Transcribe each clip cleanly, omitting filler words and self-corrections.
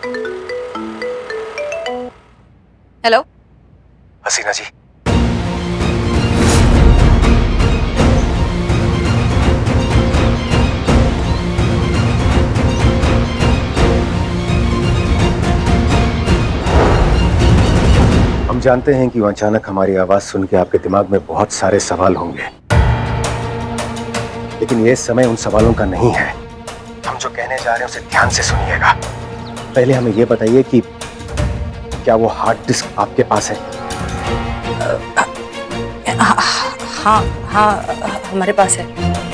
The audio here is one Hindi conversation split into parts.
हेलो हसीना जी, हम जानते हैं कि अचानक हमारी आवाज सुन के आपके दिमाग में बहुत सारे सवाल होंगे, लेकिन ये समय उन सवालों का नहीं है। हम जो कहने जा रहे हैं उसे ध्यान से सुनिएगा। पहले हमें यह बताइए कि क्या वो हार्ड डिस्क आपके पास है? हाँ हाँ, हमारे पास है।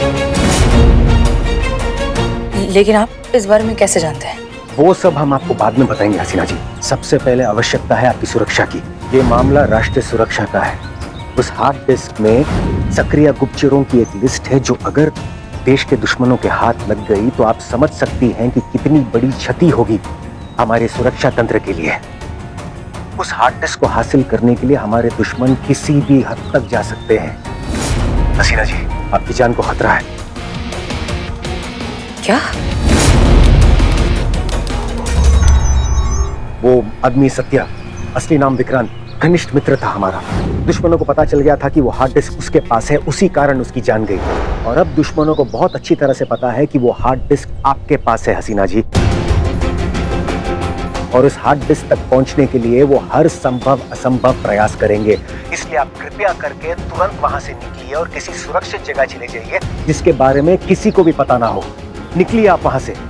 लेकिन आप इस बारे में कैसे जानते हैं? वो सब हम आपको बाद में बताएंगे हसीना जी। सबसे पहले आवश्यकता है आपकी सुरक्षा की। ये मामला राष्ट्रीय सुरक्षा का है। उस हार्ड डिस्क में सक्रिय गुप्तचरों की एक लिस्ट है जो अगर देश के दुश्मनों के हाथ लग गई तो आप समझ सकती हैं कि कितनी बड़ी क्षति होगी हमारे सुरक्षा तंत्र के लिए। उस हार्ड डिस्क को हासिल करने के लिए हमारे दुश्मन किसी भी हद तक जा सकते हैं। हसीना जी, आपकी जान को खतरा है। क्या? वो आदमी सत्या, असली नाम विक्रांत, घनिष्ठ मित्र था हमारा। दुश्मनों को पता चल गया था कि वो हार्ड डिस्क उसके पास है, उसी कारण उसकी जान गई। और अब दुश्मनों को बहुत अच्छी तरह से पता है कि वो हार्ड डिस्क आपके पास है हसीना जी। और उस हार्ड डिस्क तक पहुंचने के लिए वो हर संभव असंभव प्रयास करेंगे। इसलिए आप कृपया करके तुरंत वहां से निकलिए और किसी सुरक्षित जगह चले जाइए जिसके बारे में किसी को भी पता ना हो। निकलिए आप वहां से।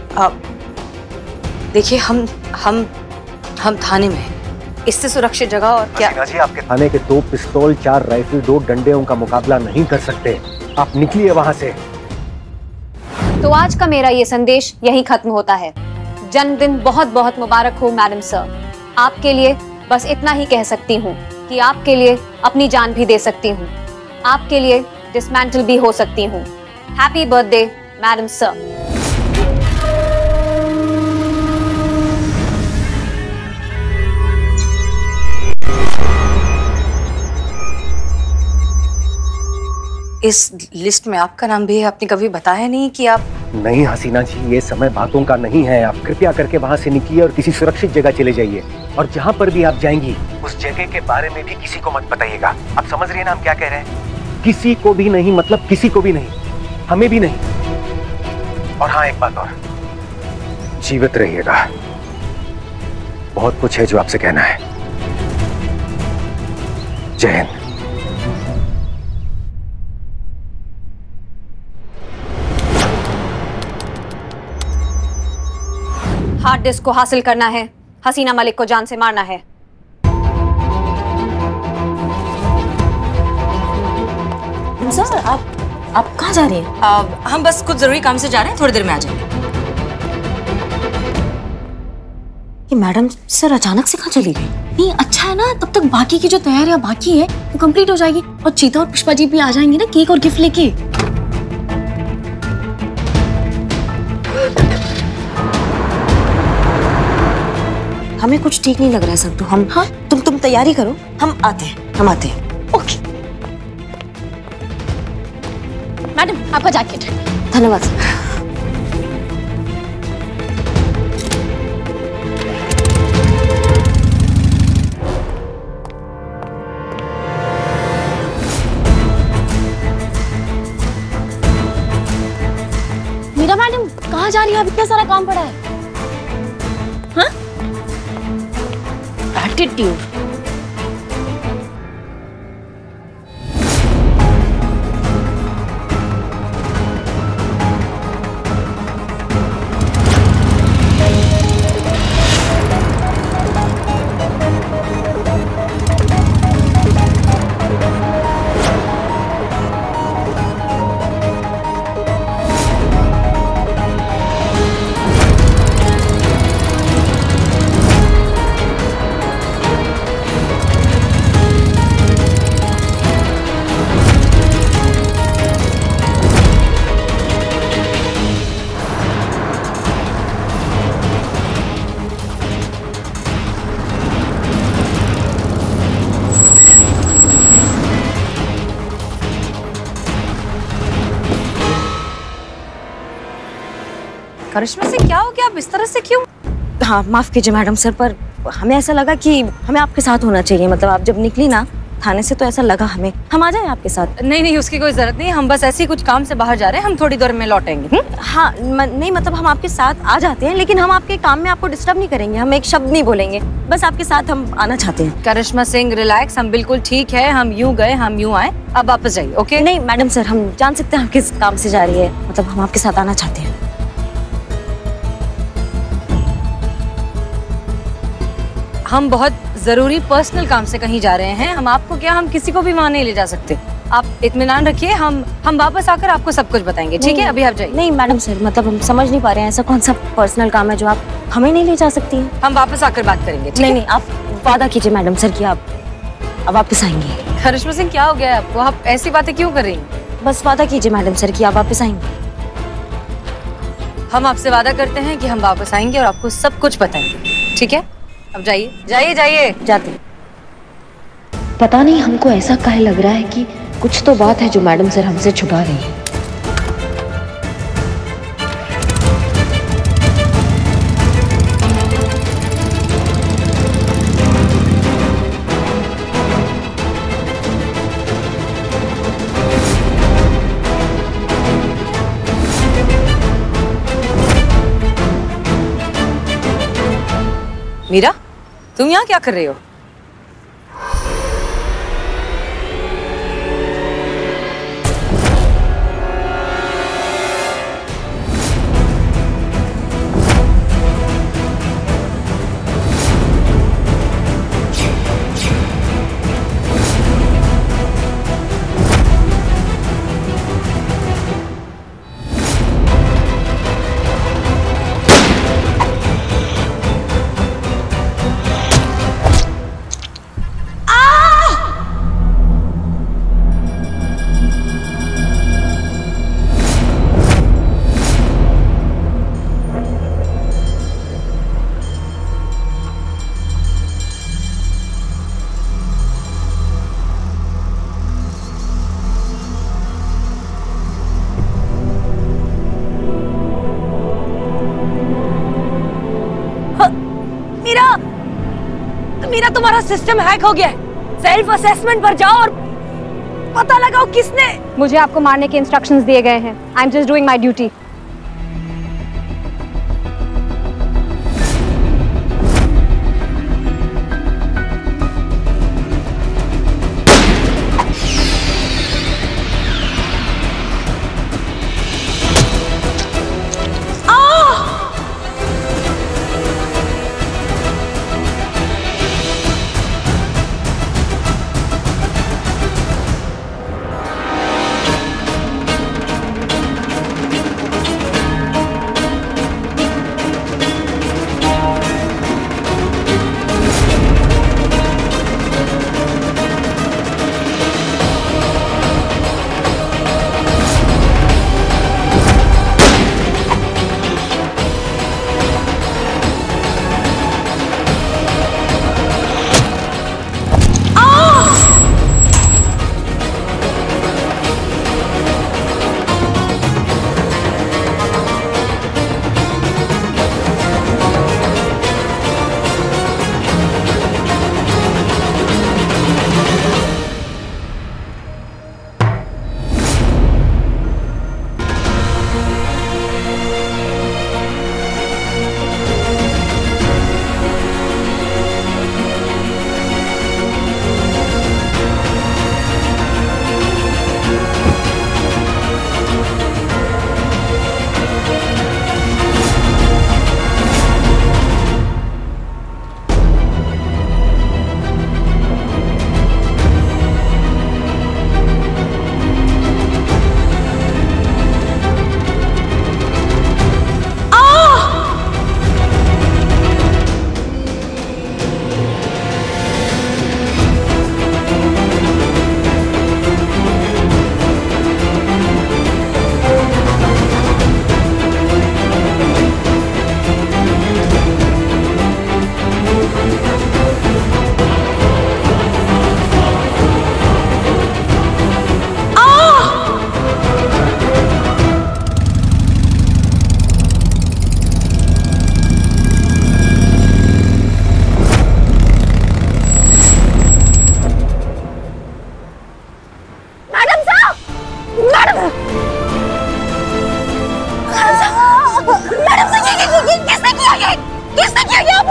देखिए, हम थाने में हैं। इससे सुरक्षित जगह और क्या? हसीना जी, आपके थाने के 2 पिस्तौल, 4 राइफल, 2 डंडे उनका मुकाबला नहीं कर सकते। आप निकलिए वहां से। तो आज का मेरा ये संदेश यहीं खत्म होता है। जन्मदिन बहुत बहुत मुबारक हो मैडम सर। आपके लिए बस इतना ही कह सकती हूँ कि आपके लिए अपनी जान भी दे सकती हूँ, आपके लिए डिसमेंटल भी हो सकती हूँ। Happy birthday madam sir. इस लिस्ट में आपका नाम भी है। आपने कभी बताया नहीं कि आप... नहीं हसीना जी, ये समय बातों का नहीं है। आप कृपया करके वहां से निकलिए और किसी सुरक्षित जगह चले जाइए। और जहां पर भी आप जाएंगी उस जगह के बारे में भी किसी को मत बताइएगा। आप समझ रही हैं ना हम क्या कह रहे हैं? किसी को भी नहीं, मतलब किसी को भी नहीं, हमें भी नहीं। और हाँ, एक बात और, जीवित रहिएगा। बहुत कुछ है जो आपसे कहना है। जय हिंद। हार्ड डिस्क को हासिल करना है, हसीना मलिक को जान से मारना है। सर, आप कहाँ जा रही हैं? हम बस कुछ जरूरी काम से जा रहे हैं, थोड़ी देर में आ जाएंगे। ये मैडम सर अचानक से कहाँ चली गई? नहीं, अच्छा है ना, तब तक बाकी की जो तैयारियां बाकी है वो कंप्लीट हो जाएगी और चीता और पुष्पा जी भी आ जाएंगी ना केक और गिफ्ट लेके। हमें कुछ ठीक नहीं लग रहा है संतु। हम हाँ, तुम तैयारी करो, हम आते हैं। ओके मैडम, आपका जैकेट। धन्यवाद सर। मीरा मैडम, कहाँ जा रही हो? अब इतना सारा काम पड़ा है। हाँ? एटीट्यूड। करिश्मा से क्या हो गया? आप इस तरह से क्यों? हाँ माफ कीजिए मैडम सर, पर हमें ऐसा लगा कि हमें आपके साथ होना चाहिए। मतलब आप जब निकली ना थाने से तो ऐसा लगा हमें हम आ जाएं आपके साथ। नहीं नहीं, उसकी कोई जरूरत नहीं, हम बस ऐसे ही कुछ काम से बाहर जा रहे हैं, हम थोड़ी देर में लौटेंगे। हाँ नहीं मतलब हम आपके साथ आ जाते हैं, लेकिन हम आपके काम में आपको डिस्टर्ब नहीं करेंगे, हम एक शब्द नहीं बोलेंगे, बस आपके साथ हम आना चाहते हैं। करिश्मा सिंह रिलैक्स, हम बिल्कुल ठीक है, हम यूं गए हम यूं आए, अब वापस जाइए। ओके? नहीं मैडम सर, हम जान सकते हैं आप किस काम से जा रही है, मतलब हम आपके साथ आना चाहते हैं। हम बहुत जरूरी पर्सनल काम से कहीं जा रहे हैं, हम आपको क्या, हम किसी को भी वहाँ नहीं ले जा सकते। आप इत्मीनान रखिए, हम वापस आकर आपको सब कुछ बताएंगे, ठीक है? अभी आप जाइए। नहीं मैडम सर, मतलब हम समझ नहीं पा रहे हैं ऐसा कौन सा पर्सनल काम है जो आप हमें नहीं ले जा सकती हैं। हम वापस आकर बात करेंगे। नहीं, आप वादा कीजिए मैडम सर कि आप अब वापस आएंगे। करिश्मा सिंह क्या हो गया है आपको, आप ऐसी बातें क्यों कर रही हैं? बस वादा कीजिए मैडम सर कि आप वापस आएंगे। हम आपसे वादा करते हैं कि हम वापस आएंगे और आपको सब कुछ बताएंगे, ठीक है? अब जाइए जाइए जाइए। जाते। पता नहीं हमको ऐसा काहे लग रहा है कि कुछ तो बात है जो मैडम सर हमसे छुपा रही है। मीरा, तुम यहाँ क्या कर रही हो? मीरा, तुम्हारा सिस्टम हैक हो गया है। सेल्फ असेसमेंट पर जाओ और पता लगाओ किसने। मुझे आपको मारने के इंस्ट्रक्शंस दिए गए हैं। I am just doing my duty.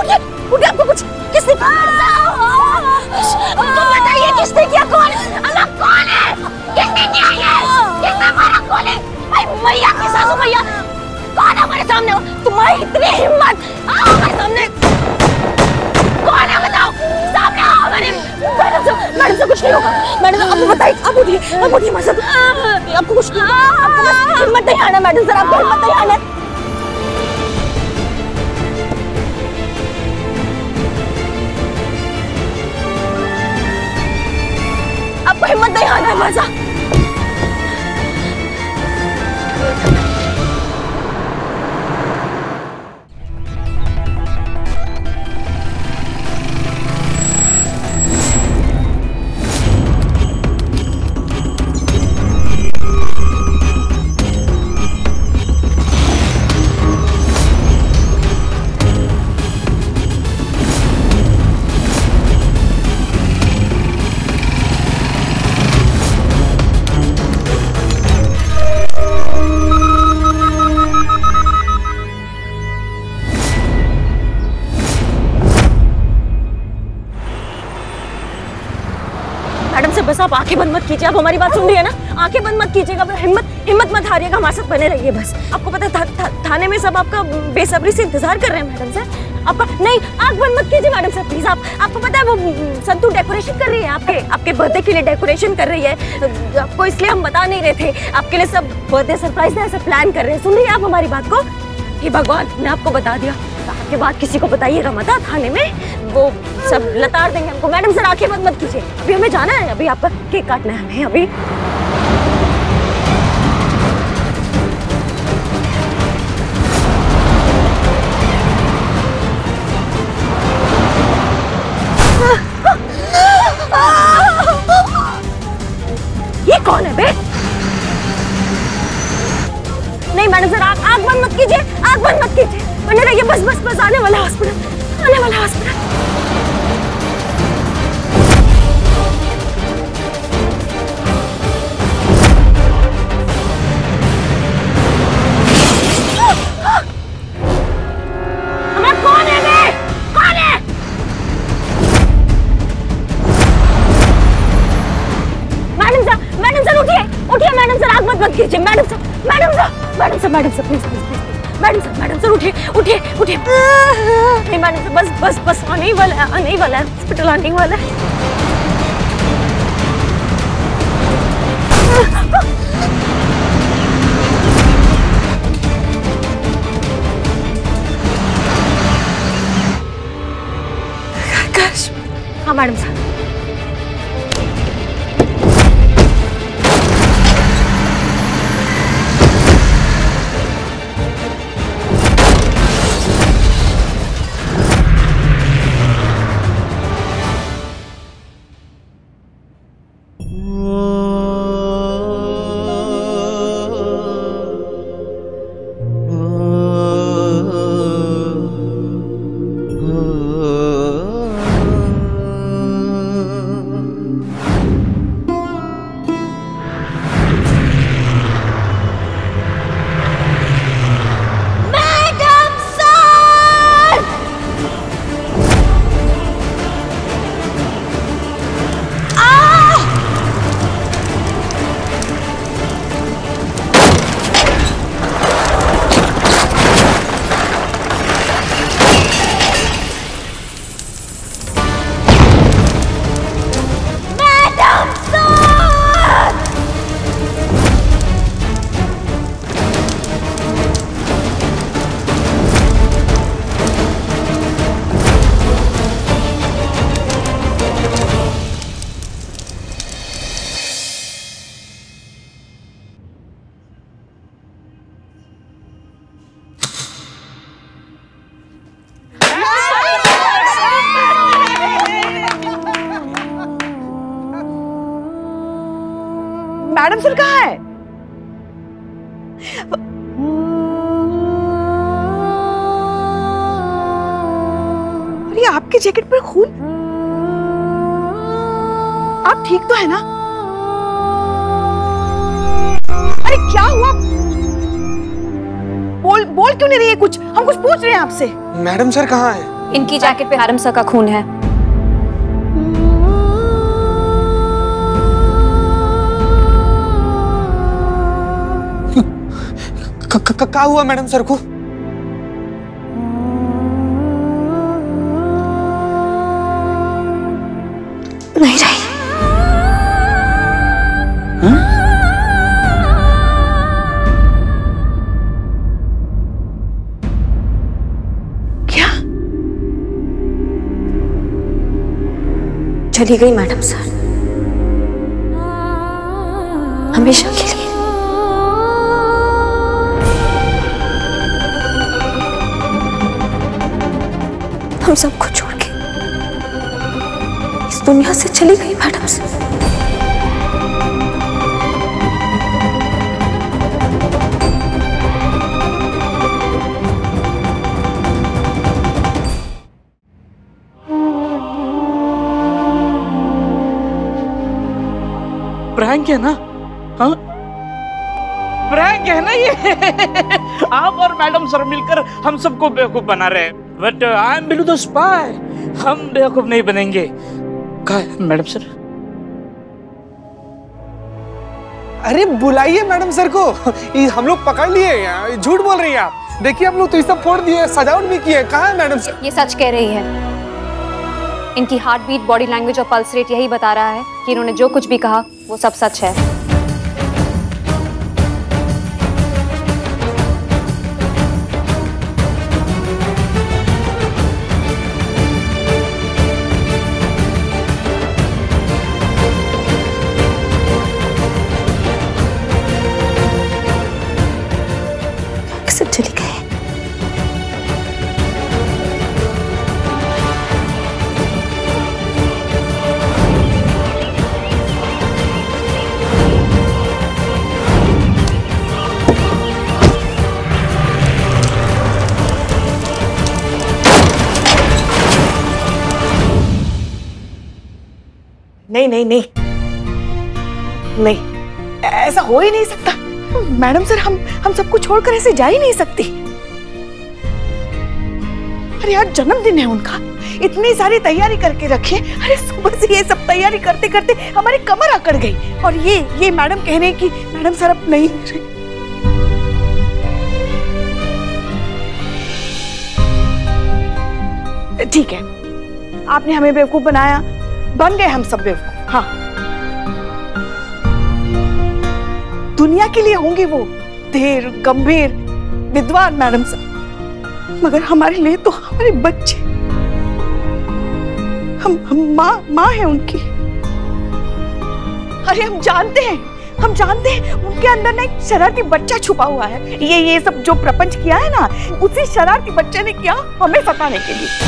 उठिए उठिए, आपको कुछ किसने किया? तुम बताइए किसने किया? कौन? अल्लाह कौन है? किसने किया ये? किसने मारा? कौन है? भाई मैया की सासू मैया कौन है हमारे सामने? तुम्हारी इतनी हिम्मत, आओ हमारे सामने। कौन है बताओ? सामने आओ हमारे। मैडम से कुछ नहीं होगा। मैडम आप बताइए, आप उठिए मत। आपको कुछ नहीं होगा, आपको बस हिम्मत नहीं आना मैडम सर, आपको हिम्मत नहीं आना। आपको हिम्मत नहीं आना है मजा। बस आप आंखें बंद मत कीजिए, आप हमारी बात सुन रही है ना? आंखें बंद मत कीजिएगा, हिम्मत मत हारिएगा, हमारे साथ बने रहिए बस। आपको पता है थाने में सब आपका बेसब्री से इंतजार कर रहे हैं मैडम सर। आपका नहीं, आंख बंद मत कीजिए मैडम सर प्लीज। आपको पता है वो संतू डेकोरेशन कर रही है, आपके बर्थडे के लिए डेकोरेशन कर रही है। आपको इसलिए हम बता नहीं रहे थे, आपके लिए सब बर्थडे सरप्राइज ऐसा प्लान कर रहे हैं। सुन रही है आप हमारी बात को? हे भगवान, मैं आपको बता दिया, के बाद किसी को बताइएगा मत, थाने में वो सब लताड़ देंगे हमको। मैडम सर आंखें बंद मत कीजिए, अभी हमें जाना है, अभी आपका केक काटना है हमें अभी। ये कौन है बे? नहीं मैडम सर, आंख बंद मत कीजिए, आंख बंद मत कीजिए, बने रहिए बस बस बस। आने वाला हॉस्पिटल, आने वाला हॉस्पिटल। हमारा कौन है बे? कौन है? मैडम सर उठिए उठिए, मैडम सर आंख मत कीजिए, madam sir please madam sir उठिए उठिए उठिए। नहीं मैडम सर बस बस बस, आने ही वाला है हॉस्पिटल आने ही वाला है। हाँ मैडम सर। मैडम सर कहाँ है? अरे आपके जैकेट पर खून, आप ठीक तो है ना? अरे क्या हुआ? बोल क्यों नहीं रही है कुछ? हम कुछ पूछ रहे हैं आपसे। मैडम सर कहाँ है? इनकी जैकेट पे मैडम सर का खून है। क्या हुआ मैडम सर को? नहीं रही। क्या? चली गई मैडम सर, हमेशा के लिए। हम सबको छोड़ के इस दुनिया से चली गई मैडम से। प्रैंक है ना? हाँ प्रैंक है ना ये। आप और मैडम सर मिलकर हम सबको बेवकूफ बना रहे हैं। But I am Billu the spy, हम बेवकूफ नहीं बनेंगे। कहाँ है मैडम सर? अरे बुलाइए मैडम सर को, हम लोग पकड़ लिए हैं। झूठ बोल रही हैं आप। देखिए हम लोग तो ये सब फोड़ दिए, सजावट भी की है। कहाँ है मैडम सर? ये सच कह रही है। इनकी हार्ट बीट, बॉडी लैंग्वेज और पल्स रेट यही बता रहा है कि इन्होंने जो कुछ भी कहा वो सब सच है। चली गई। नहीं नहीं नहीं नहीं, ऐसा हो ही नहीं सकता मैडम सर। हम सबको छोड़कर ऐसे जा ही नहीं सकती। अरे यार जन्मदिन है उनका, इतनी सारी तैयारी करके रखी है। अरे सुबह से ये सब तैयारी करते करते हमारी कमर अकड़ गई। और ये मैडम कह रहे हैं कि मैडम सर अब नहीं। ठीक है, आपने हमें बेवकूफ बनाया, बन गए हम सब बेवकूफ। हाँ, दुनिया के लिए होंगे वो धीर, गंभीर, विद्वान मैडम सर, मगर हमारे लिए तो हमारे बच्चे, हम माँ है उनकी। अरे हम जानते हैं उनके अंदर ना एक शरारती बच्चा छुपा हुआ है। ये सब जो प्रपंच किया है ना, उसी शरारती बच्चे ने किया हमें सताने के लिए।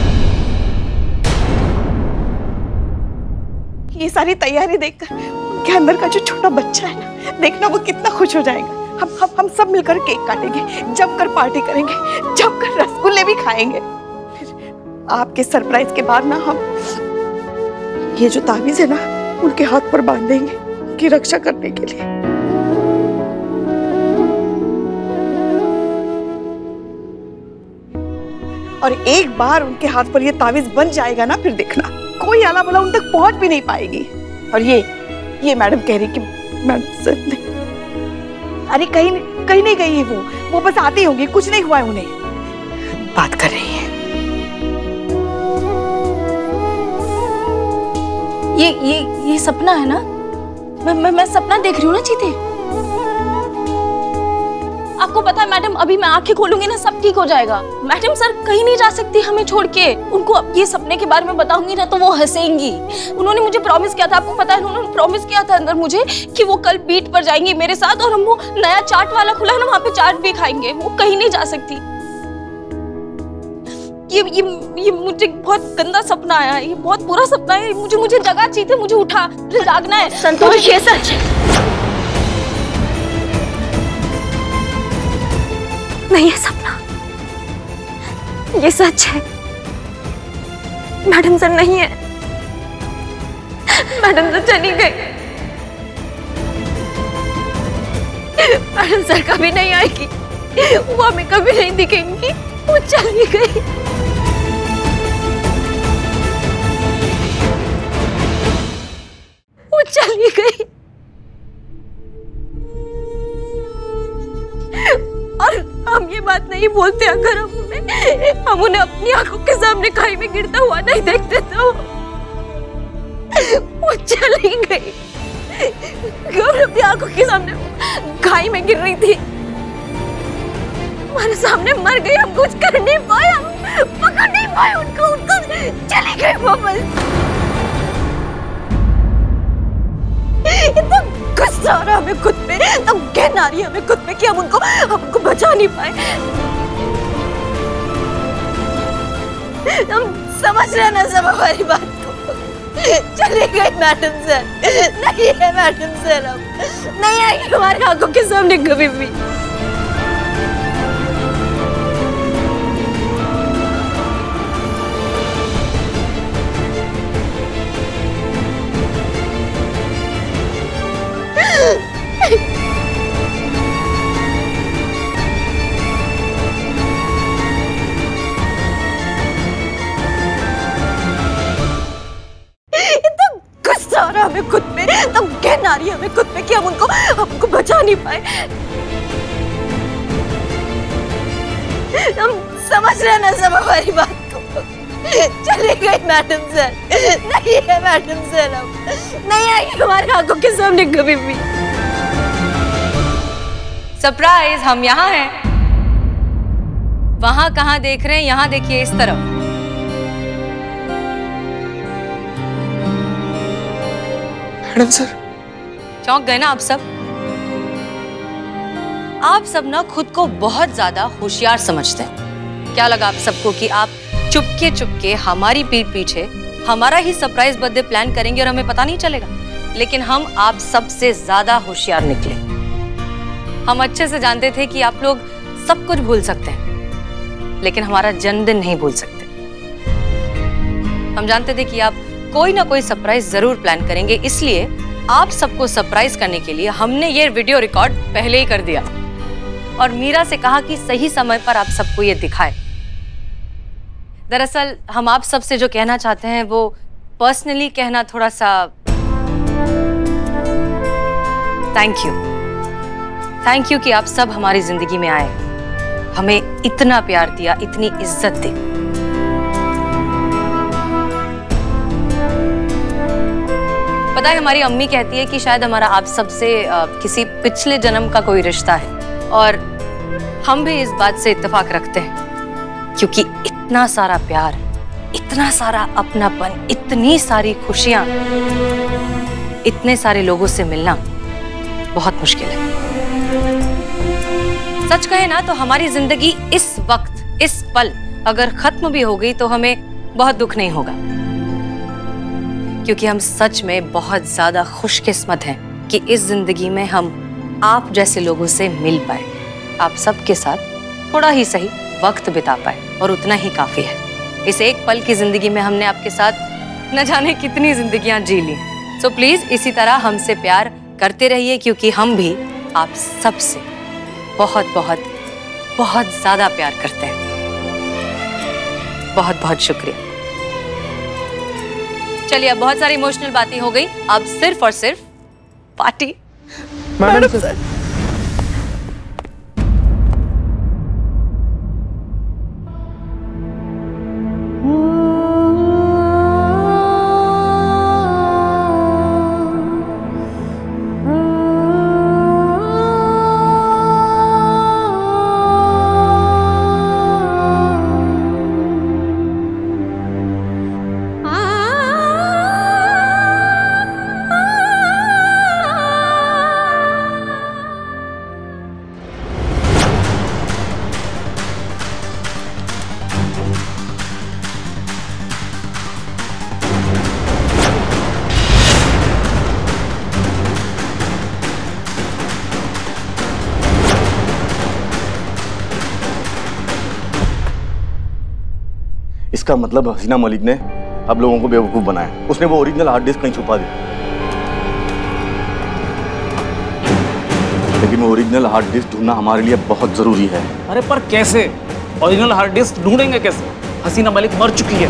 ये सारी तैयारी देखकर उनके अंदर का जो छोटा बच्चा है ना, देखना वो कितना खुश हो जाएगा। हम सब मिलकर केक काटेंगे, जमकर पार्टी करेंगे, जमकर रसगुल्ले भी खाएंगे। फिर आपके सरप्राइज के बाद ना हम ये जो ताबीज है ना उनके हाथ पर बांध देंगे, उनकी रक्षा करने के लिए। और एक बार उनके हाथ पर ये ताबीज बन जाएगा ना, फिर देखना कोई आला भला उन तक पहुंच भी नहीं पाएगी। और ये मैडम कह रही कि मैडम सर नहीं, अरे कहीं नहीं गई है वो बस आती होगी, कुछ नहीं हुआ है उन्हें, बात कर रही है। ये सपना है ना? मैं सपना देख रही हूँ ना चीते। आपको पता है मैडम, अभी मैं आंखें खोलूंगी ना सब ठीक हो जाएगा। मैडम सर कहीं नहीं जा सकती हमें छोड़ के। उनको अब ये सपने के बारे में बताऊंगी ना तो वो हंसेंगी। उन्होंने मुझे प्रॉमिस किया था, आपको पता है उन्होंने प्रॉमिस किया था अंदर मुझे कि वो कल बीट पर जाएंगी मेरे साथ, और हम वो नया चाट वाला खुला है ना वहाँ पे चाट भी खाएंगे। वो कहीं नहीं जा सकती। ये मुझे बहुत गंदा सपना आया है, ये बहुत बुरा सपना है। मुझे जगह चाहिए, मुझे उठा, मुझे जागना है। संतोष ये सच है नहीं है सपना, ये सच है। मैडम सर नहीं है, मैडम सर चली गई। मैडम सर कभी नहीं आएगी, वो हमें कभी नहीं दिखेंगी, वो चली गई। नहीं बोलते अगर हम उन्हें अपनी आंखों के सामने खाई में गिरता हुआ नहीं देखते तो वो चली गई। अपनी आंखों के सामने खाई में गिर रही थी, हमारे सामने मर गई, हम कुछ कर नहीं पाए, हम पकड़ नहीं पाए उनको चली गई वो बस। इतना गुस्सा आ रहा हमें खुद पे, तो घिन आ रही है हमें खुद पे कि हम उनको बचा नहीं पाए। हम समझ रहे ना सब हमारी बात को। चली गई मैडम सर, नहीं है मैडम सर, अब नहीं आएगी हमारी आंखों के सामने कभी भी। हमें खुद पे, तो घिन आ रही है हमें खुद पे कि हम उनको बचा नहीं पाए। हम समझ रहे ना सब हमारी बात को। चली गई मैडम सर, नहीं है मैडम सर, अब नहीं आएगी हमारी आंखों के सामने कभी भी। सरप्राइज, हम यहाँ हैं। वहां कहाँ देख रहे हैं, यहाँ देखिए इस तरफ। मैडम सर, चौंक गए ना आप सब? आप सब ना खुद को बहुत ज्यादा होशियार समझते हैं। क्या लगा आप सबको कि आप चुपके चुपके हमारी पीठ पीछे हमारा ही सरप्राइज बर्थडे प्लान करेंगे और हमें पता नहीं चलेगा? लेकिन हम आप सबसे ज्यादा होशियार निकले। हम अच्छे से जानते थे कि आप लोग सब कुछ भूल सकते हैं, लेकिन हमारा जन्मदिन नहीं भूल सकते। हम जानते थे कि आप कोई ना कोई सरप्राइज जरूर प्लान करेंगे, इसलिए आप सबको सरप्राइज करने के लिए हमने ये वीडियो रिकॉर्ड पहले ही कर दिया और मीरा से कहा कि सही समय पर आप सबको ये दिखाए। दरअसल हम आप सबसे जो कहना चाहते हैं वो पर्सनली कहना थोड़ा सा थैंक यू कि आप सब हमारी जिंदगी में आए, हमें इतना प्यार दिया, इतनी इज्जत दी। पता है, हमारी अम्मी कहती है कि शायद हमारा आप सबसे किसी पिछले जन्म का कोई रिश्ता है, और हम भी इस बात से इत्तेफाक रखते हैं, क्योंकि इतना सारा प्यार, इतना सारा अपनापन, इतनी सारी खुशियां, इतने सारे लोगों से मिलना बहुत मुश्किल है। सच कहे ना तो हमारी जिंदगी इस वक्त, इस पल अगर खत्म भी हो गई तो हमें बहुत दुख नहीं होगा, क्योंकि हम सच में बहुत ज्यादा खुशकिस्मत हैं कि इस जिंदगी में हम आप जैसे लोगों से मिल पाए, आप सबके साथ थोड़ा ही सही वक्त बिता पाए, और उतना ही काफी है। इस एक पल की जिंदगी में हमने आपके साथ न जाने कितनी जिंदगियां जी ली। सो प्लीज इसी तरह हमसे प्यार करते रहिए, क्योंकि हम भी आप सबसे बहुत बहुत बहुत ज्यादा प्यार करते हैं। बहुत बहुत शुक्रिया। चलिए, अब बहुत सारी इमोशनल बातें हो गई, अब सिर्फ और सिर्फ पार्टी। मैडम सर, इसका मतलब हसीना मलिक ने अब लोगों को बेवकूफ बनाया। उसने वो ओरिजिनल हार्ड डिस्क कहीं छुपा दी, लेकिन वो ओरिजिनल हार्ड डिस्क ढूंढना हमारे लिए बहुत जरूरी है। अरे पर कैसे? ओरिजिनल हार्ड डिस्क ढूंढेंगे कैसे? हसीना मलिक मर चुकी है।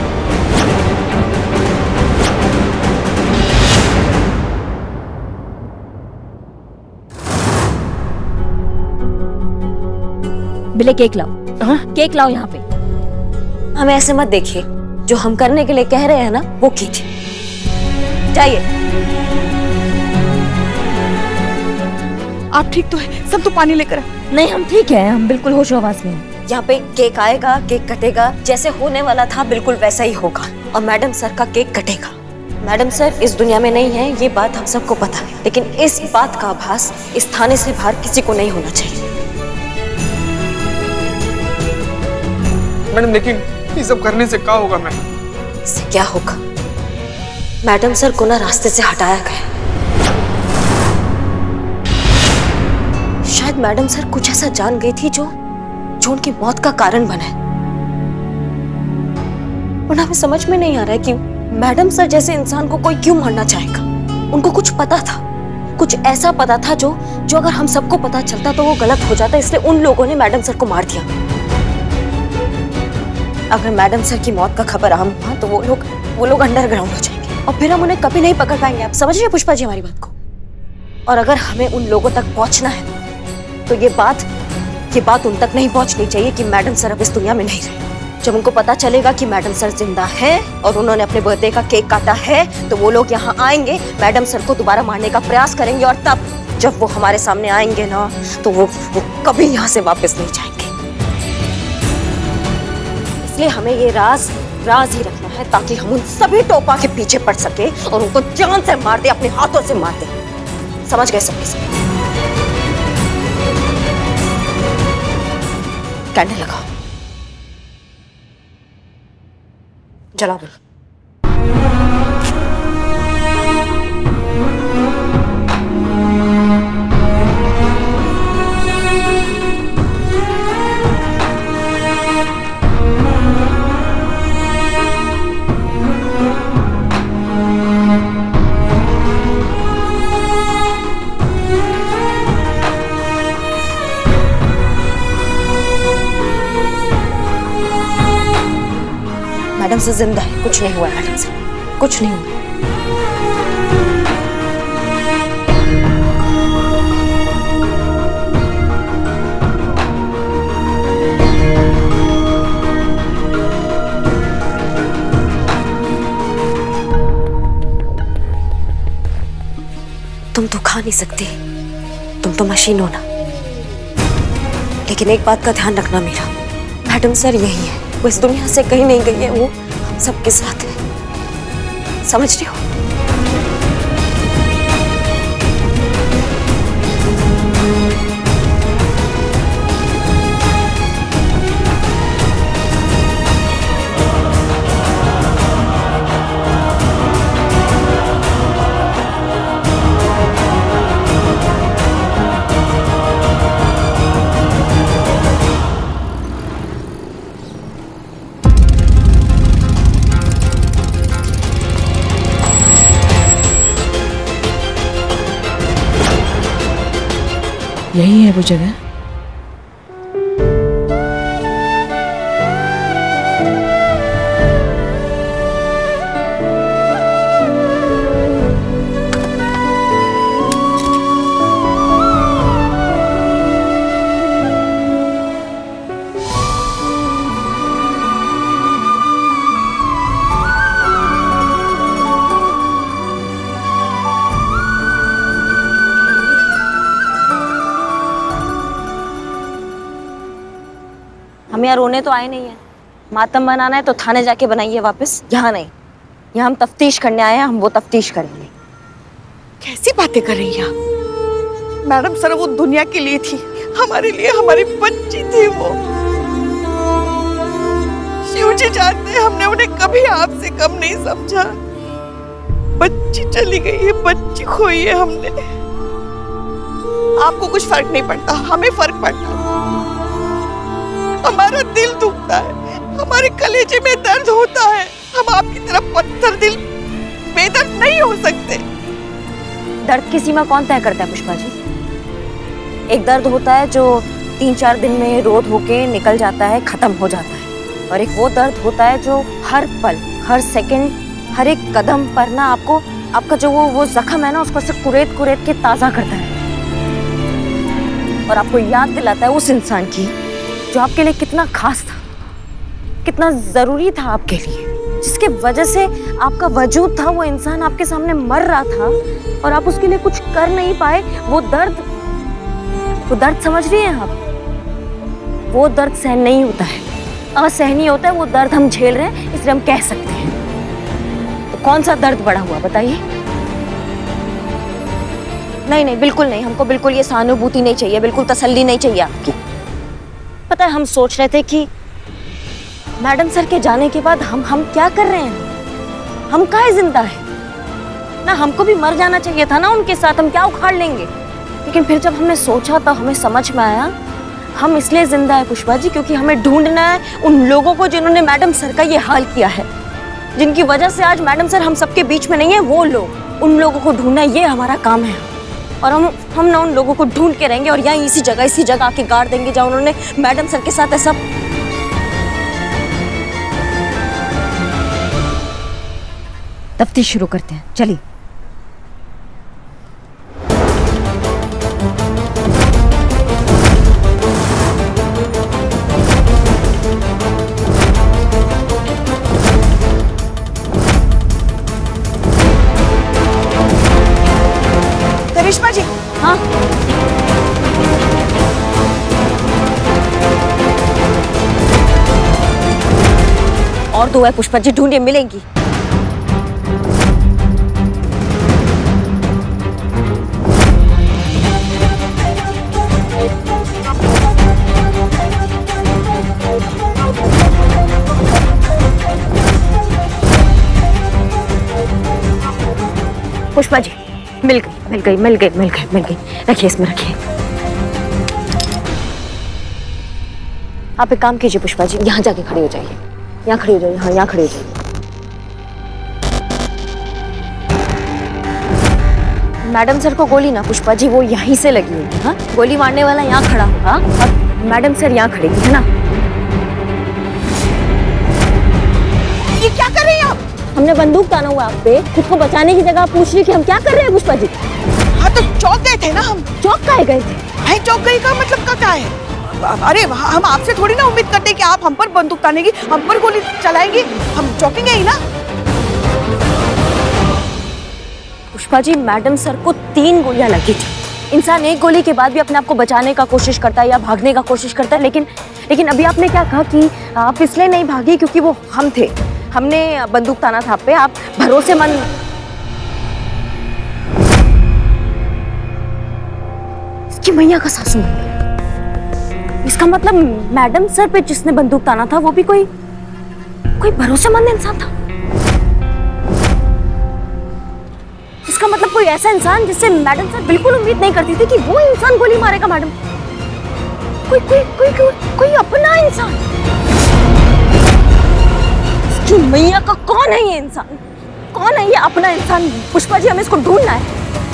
बिले केक लाओ। केक लाओ यहाँ पे। हमें ऐसे मत देखिए, जो हम करने के लिए कह रहे हैं ना वो कीजिए। जाइए। आप ठीक तो है? सब तो पानी लेकर। नहीं हम ठीक है, हम बिल्कुल होश आवाज में हैं। यहाँ पे केक आएगा, केक कटेगा, जैसे होने वाला था बिल्कुल वैसा ही होगा। और मैडम सर का केक कटेगा। मैडम सर इस दुनिया में नहीं है, ये बात हम सबको पता है, लेकिन इस बात का आभास इस थाने से बाहर किसी को नहीं होना चाहिए। मैडम लेकिन ये सब करने से क्या होगा मैडम? इससे क्या होगा? मैडम सर को ना रास्ते से हटाया गया। शायद मैडम सर कुछ ऐसा जान गई थी जो उनकी मौत का कारण बना है। और हमें समझ में नहीं आ रहा है कि मैडम सर जैसे इंसान को कोई क्यों मारना चाहेगा। उनको कुछ पता था, कुछ ऐसा पता था जो अगर हम सबको पता चलता तो वो गलत हो जाता, इसलिए उन लोगों ने मैडम सर को मार दिया। अगर मैडम सर की मौत का खबर आम हुआ तो वो लोग अंडरग्राउंड हो जाएंगे और फिर हम उन्हें कभी नहीं पकड़ पाएंगे। आप समझ रहे हैं पुष्पा जी हमारी बात को? और अगर हमें उन लोगों तक पहुंचना है तो ये बात उन तक नहीं पहुंचनी चाहिए कि मैडम सर अब इस दुनिया में नहीं रहे। जब उनको पता चलेगा कि मैडम सर जिंदा है और उन्होंने अपने बर्थडे का केक काटा है तो वो लोग यहाँ आएंगे, मैडम सर को दोबारा मारने का प्रयास करेंगे और तब जब वो हमारे सामने आएंगे ना तो वो कभी यहाँ से वापस नहीं जाएंगे। इसलिए हमें ये राज ही रखना है ताकि हम उन सभी टोपा के पीछे पड़ सके और उनको जान से मार दे, अपने हाथों से मार दे। समझ गए सबके सब? कैंडल लगाओ, जला दो। मैडम से जिंदा है, कुछ नहीं हुआ मैडम से, कुछ नहीं हुआ। तुम तो खा नहीं सकती, तुम तो मशीन हो ना। लेकिन एक बात का ध्यान रखना मीरा, मैडम सर यही है, वो इस दुनिया से कहीं नहीं गई है, वो हम सबके साथ है। समझ रही हो? यही है वो जगह। हम यहाँ रोने तो आए नहीं है, मातम बनाना है तो थाने जाके बनाइए वापस, यहाँ नहीं। यहाँ हम तफ्तीश करने आए हैं, हम वो तफ्तीश करेंगे। कैसी बातें कर रही हैं? मैडम सर वो दुनिया के लिए थी, हमारे लिए हमारी बच्ची थी वो। शिव जी जानते हैं हमने उन्हें कभी आपसे कम नहीं समझा। बच्ची चली गई है, बच्ची खोई है हमने। आपको कुछ फर्क नहीं पड़ता, हमें फर्क पड़ता। हमारा दिल दुखता है, हमारे कलेजे में दर्द होता है। हम आपकी तरफ पत्थर दिल बेदर्द नहीं हो सकते। दर्द की सीमा कौन तय करता है पुष्पा जी? एक दर्द होता है जो 3-4 दिन में रोध होके निकल जाता है, खत्म हो जाता है, और एक वो दर्द होता है जो हर पल, हर सेकंड, हर एक कदम पर ना आपका जो वो जख्म है ना उसको से कुरेद के ताज़ा करता है और आपको याद दिलाता है उस इंसान की जो आपके लिए कितना खास था, कितना जरूरी था आपके लिए, जिसके वजह से आपका वजूद था, वो इंसान आपके सामने मर रहा था और आप उसके लिए कुछ कर नहीं पाए। वो दर्द समझ रही हैं आप? वो दर्द सहन नहीं होता है, असहनीय होता है। वो दर्द हम झेल रहे हैं, इसलिए हम कह सकते हैं। तो कौन सा दर्द बड़ा हुआ बताइए? नहीं, बिल्कुल नहीं, हमको बिल्कुल ये सहानुभूति नहीं चाहिए, बिल्कुल तसल्ली नहीं चाहिए आपकी। पता है, हम सोच रहे थे कि मैडम सर के जाने के बाद हम क्या कर रहे हैं? हम काहे जिंदा है ना? हमको भी मर जाना चाहिए था ना उनके साथ, हम क्या उखाड़ लेंगे? लेकिन फिर जब हमने सोचा तो हमें समझ में आया, हम इसलिए जिंदा है पुष्पा जी, क्योंकि हमें ढूंढना है उन लोगों को जिन्होंने मैडम सर का ये हाल किया है, जिनकी वजह से आज मैडम सर हम सबके बीच में नहीं है। वो लोग, उन लोगों को ढूंढना, ये हमारा काम है। और हम ना उन लोगों को ढूंढ के रहेंगे और यहाँ इसी जगह आके गाड़ देंगे जहाँ उन्होंने मैडम सर के साथ ऐसा। तफ्तीश शुरू करते हैं, चलिए। करिश्मा जी। हाँ, और दो है पुष्पा जी, ढूंढिए, मिलेंगी। पुष्पा जी, मिल गई। रखिए, इसमें रखिए। आप एक काम कीजिए पुष्पा जी, यहाँ जाके खड़ी हो जाइए, यहाँ खड़ी हो जाइए। हाँ, यहाँ खड़ी हो जाइए। मैडम सर को गोली ना पुष्पा जी, वो यहीं से लगी हुई। हाँ, गोली मारने वाला यहाँ खड़ा होगा और मैडम सर यहाँ खड़ी थी, है ना? ये क्या कर रही हैं आप? हमने बंदूक ताना हुआ आप पे, खुद को बचाने की जगह आप पूछ रही कि हम क्या कर रहे हैं पुष्पा जी? हाँ, तो चौक गए थे ना हम। चौक काहे गए थे? है, चौक गई का मतलब का क्या है? अरे हम आपसे थोड़ी ना उम्मीद करते कि आप हम पर बंदूक तानेगी, हम पर गोली चलाएंगी। हम चौकेंगे ही ना। पुष्पा जी, मैडम सर को 3 गोलियां लगी थी। इंसान एक गोली के बाद भी अपने आप को बचाने का कोशिश करता है या भागने का कोशिश करता है, लेकिन अभी आपने क्या कहा कि आप इसलिए नहीं भागी क्योंकि वो हम थे, हमने बंदूक ताना था आप पे, आप भरोसेमंद। इसकी मैया का सासू बन गया। इसका मतलब मैडम सर पे जिसने बंदूक ताना था वो भी कोई भरोसेमंद इंसान था। इसका मतलब कोई ऐसा इंसान जिससे मैडम सर बिल्कुल उम्मीद नहीं करती थी कि वो इंसान गोली मारेगा मैडम। कोई अपना इंसान। इसकी मैया का कौन है ये इंसान? कौन है ये अपना इंसान? पुष्पा जी, हमें इसको ढूंढना है।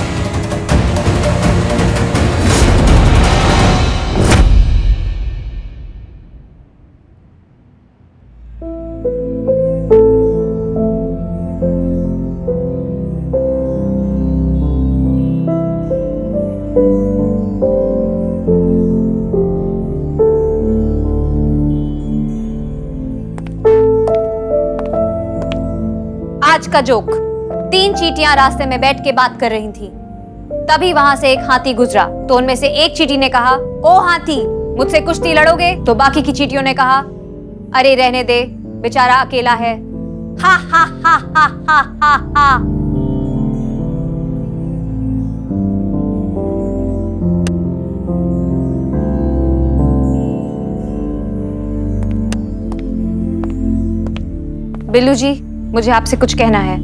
आज का जोक। 3 चींटियां रास्ते में बैठ के बात कर रही थी। तभी वहां से एक हाथी गुजरा तो उनमें से एक चींटी ने कहा, ओ हाथी, मुझसे कुश्ती लड़ोगे? तो बाकी की चींटियों ने कहा, अरे रहने दे, बेचारा अकेला है। हा हा हा हा हा हा हा। बिल्लू जी, मुझे आपसे कुछ कहना है।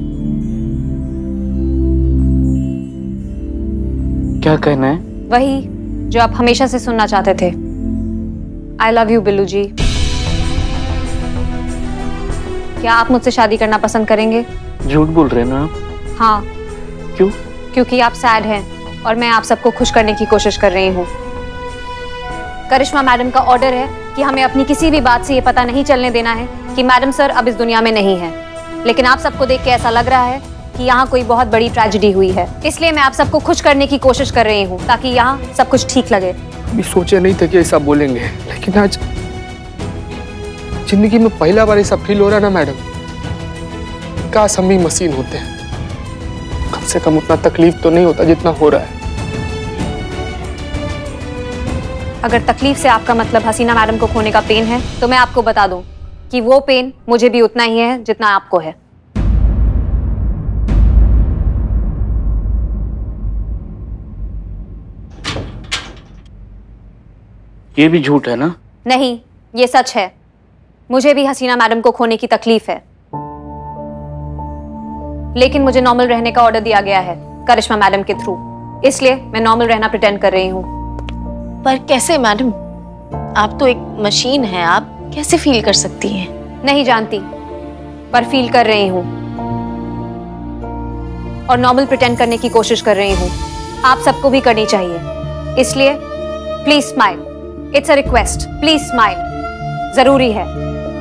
क्या कहना है? वही जो आप हमेशा से सुनना चाहते थे। I love you Billu ji. क्या आप मुझसे शादी करना पसंद करेंगे? झूठ बोल रहे हैं ना आप? हाँ। क्यों? क्योंकि आप सैड हैं और मैं आप सबको खुश करने की कोशिश कर रही हूँ। करिश्मा मैडम का ऑर्डर है कि हमें अपनी किसी भी बात से ये पता नहीं चलने देना है कि मैडम सर अब इस दुनिया में नहीं है। लेकिन आप सबको देख के ऐसा लग रहा है कि यहाँ कोई बहुत बड़ी ट्रेजेडी हुई है, इसलिए मैं आप सबको खुश करने की कोशिश कर रही हूँ ताकि यहाँ सब कुछ ठीक लगे। अभी सोचे नहीं थे कि ऐसा बोलेंगे, लेकिन आज जिंदगी में पहला बार ऐसा फील हो रहा है ना मैडम, काश हम भी मशीन होते हैं। कम से कम उतना तकलीफ तो नहीं होता जितना हो रहा है। अगर तकलीफ से आपका मतलब हसीना मैडम को खोने का पेन है, तो मैं आपको बता दूं कि वो पेन मुझे भी उतना ही है जितना आपको है। ये भी झूठ है ना? नहीं, ये सच है। मुझे भी हसीना मैडम को खोने की तकलीफ है, लेकिन मुझे नॉर्मल रहने का ऑर्डर दिया गया है करिश्मा मैडम के थ्रू, इसलिए मैं नॉर्मल रहना प्रिटेंड कर रही हूँ। पर कैसे मैडम? आप तो एक मशीन हैं, आप कैसे फील कर सकती हैं? नहीं जानती, पर फील कर रही हूँ और नॉर्मल प्रिटेंड करने की कोशिश कर रही हूँ। आप सबको भी करनी चाहिए, इसलिए please smile. It's a request, please smile, जरूरी है।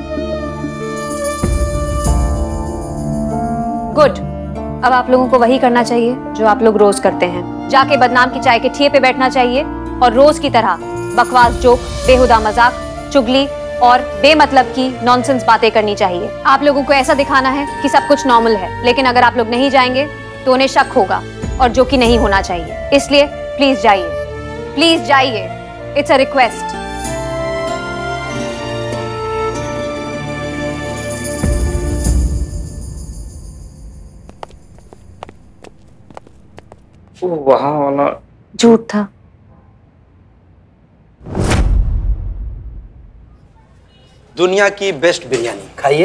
गुड। अब आप लोगों को वही करना चाहिए जो आप लोग रोज करते हैं, जाके बदनाम की चाय के ठिए पे बैठना चाहिए और रोज की तरह बकवास जोक, बेहुदा मजाक, चुगली और बेमतलब की नॉनसेंस बातें करनी चाहिए। आप लोगों को ऐसा दिखाना है कि सब कुछ नॉर्मल है, लेकिन अगर आप लोग नहीं जाएंगे तो उन्हें शक होगा, और जो कि नहीं होना चाहिए। इसलिए प्लीज जाइए, प्लीज जाइए। It's a request. वहां वाला झूठ था। दुनिया की बेस्ट बिरयानी खाइए।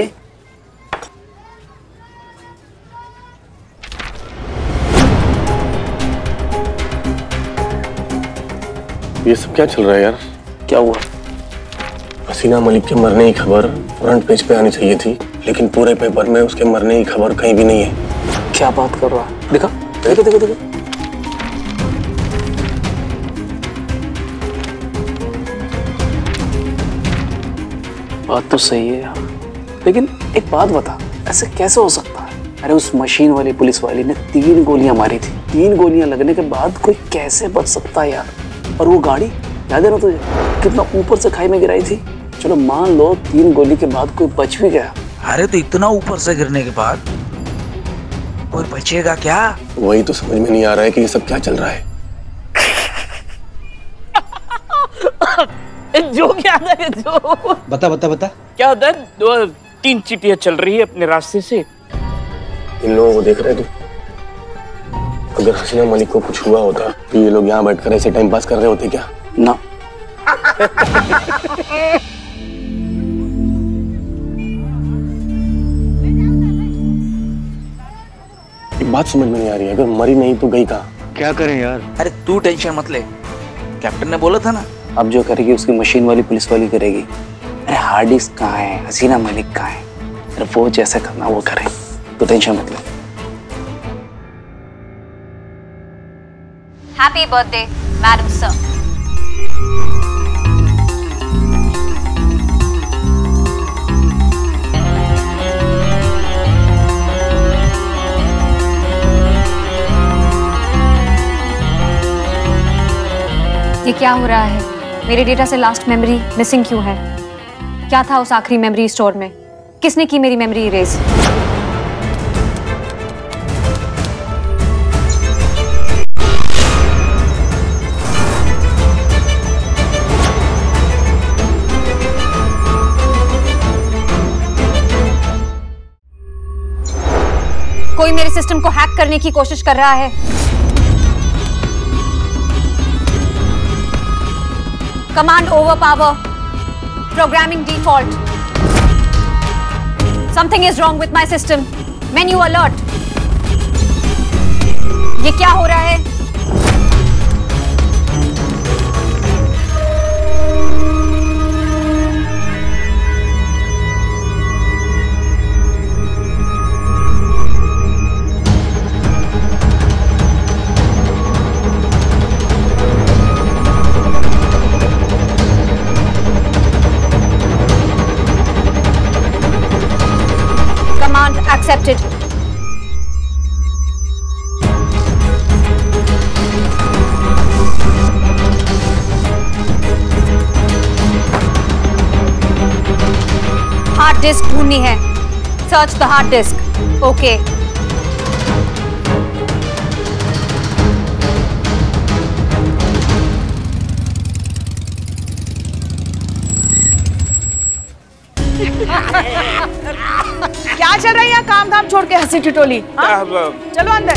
ये सब क्या चल रहा है यार? क्या हुआ? हसीना मलिक के मरने की खबर फ्रंट पेज पे आनी चाहिए थी, लेकिन पूरे पेपर में उसके मरने की खबर कहीं भी नहीं है। क्या बात कर रहा है? देखा? देखो देखो देखो। बात तो सही है यार, लेकिन एक बात बता, ऐसे कैसे हो सकता है? अरे उस मशीन वाली पुलिस वाली ने 3 गोलियां मारी थी। 3 गोलियां लगने के बाद कोई कैसे बच सकता है यार? और वो गाड़ी याद है ना तुझे, कितना ऊपर से खाई में गिराई थी? चलो मान लो 3 गोली के बाद कोई बच भी गया। अरे तो इतना ऊपर से गिरने के बाद कोई बचेगा क्या? वही तो समझ में नहीं आ रहा है कि ये सब क्या चल रहा है। जो क्या है जो बता बता बता। क्या होता है? 3 चीटियां चल रही है अपने रास्ते से। इन लोगों को देख रहे तू? अगर हसीना मलिक को कुछ हुआ होता तो ये लोग यहाँ बैठकर ऐसे टाइम पास कर रहे होते क्या? ना। एक बात समझ में नहीं आ रही है, अगर मरी नहीं तो गई कहाँ? क्या करें यार? अरे तू टेंशन मत ले, कैप्टन ने बोला था ना। अब जो करेगी उसकी मशीन वाली पुलिस वाली करेगी। अरे हार्ड डिस्क कहाँ है? हसीना मलिक कहाँ है? अरे वो जैसे करना वो करे, तो टेंशन मत ले। Happy birthday madam sir. ये क्या हो रहा है? मेरे डेटा से लास्ट मेमोरी मिसिंग क्यों है? क्या था उस आखिरी मेमोरी स्टोर में? किसने की मेरी मेमोरी इरेज? कोई मेरे सिस्टम को हैक करने की कोशिश कर रहा है। Command over power, programming default. Something is wrong with my system. Menu alert. ये क्या हो रहा है? Accepted. डिस्क ढूंढनी है। Search the hard disk. Okay. क्या चल रहा है यहाँ काम धाम छोड़ के हंसी ठिठोली? चलो अंदर।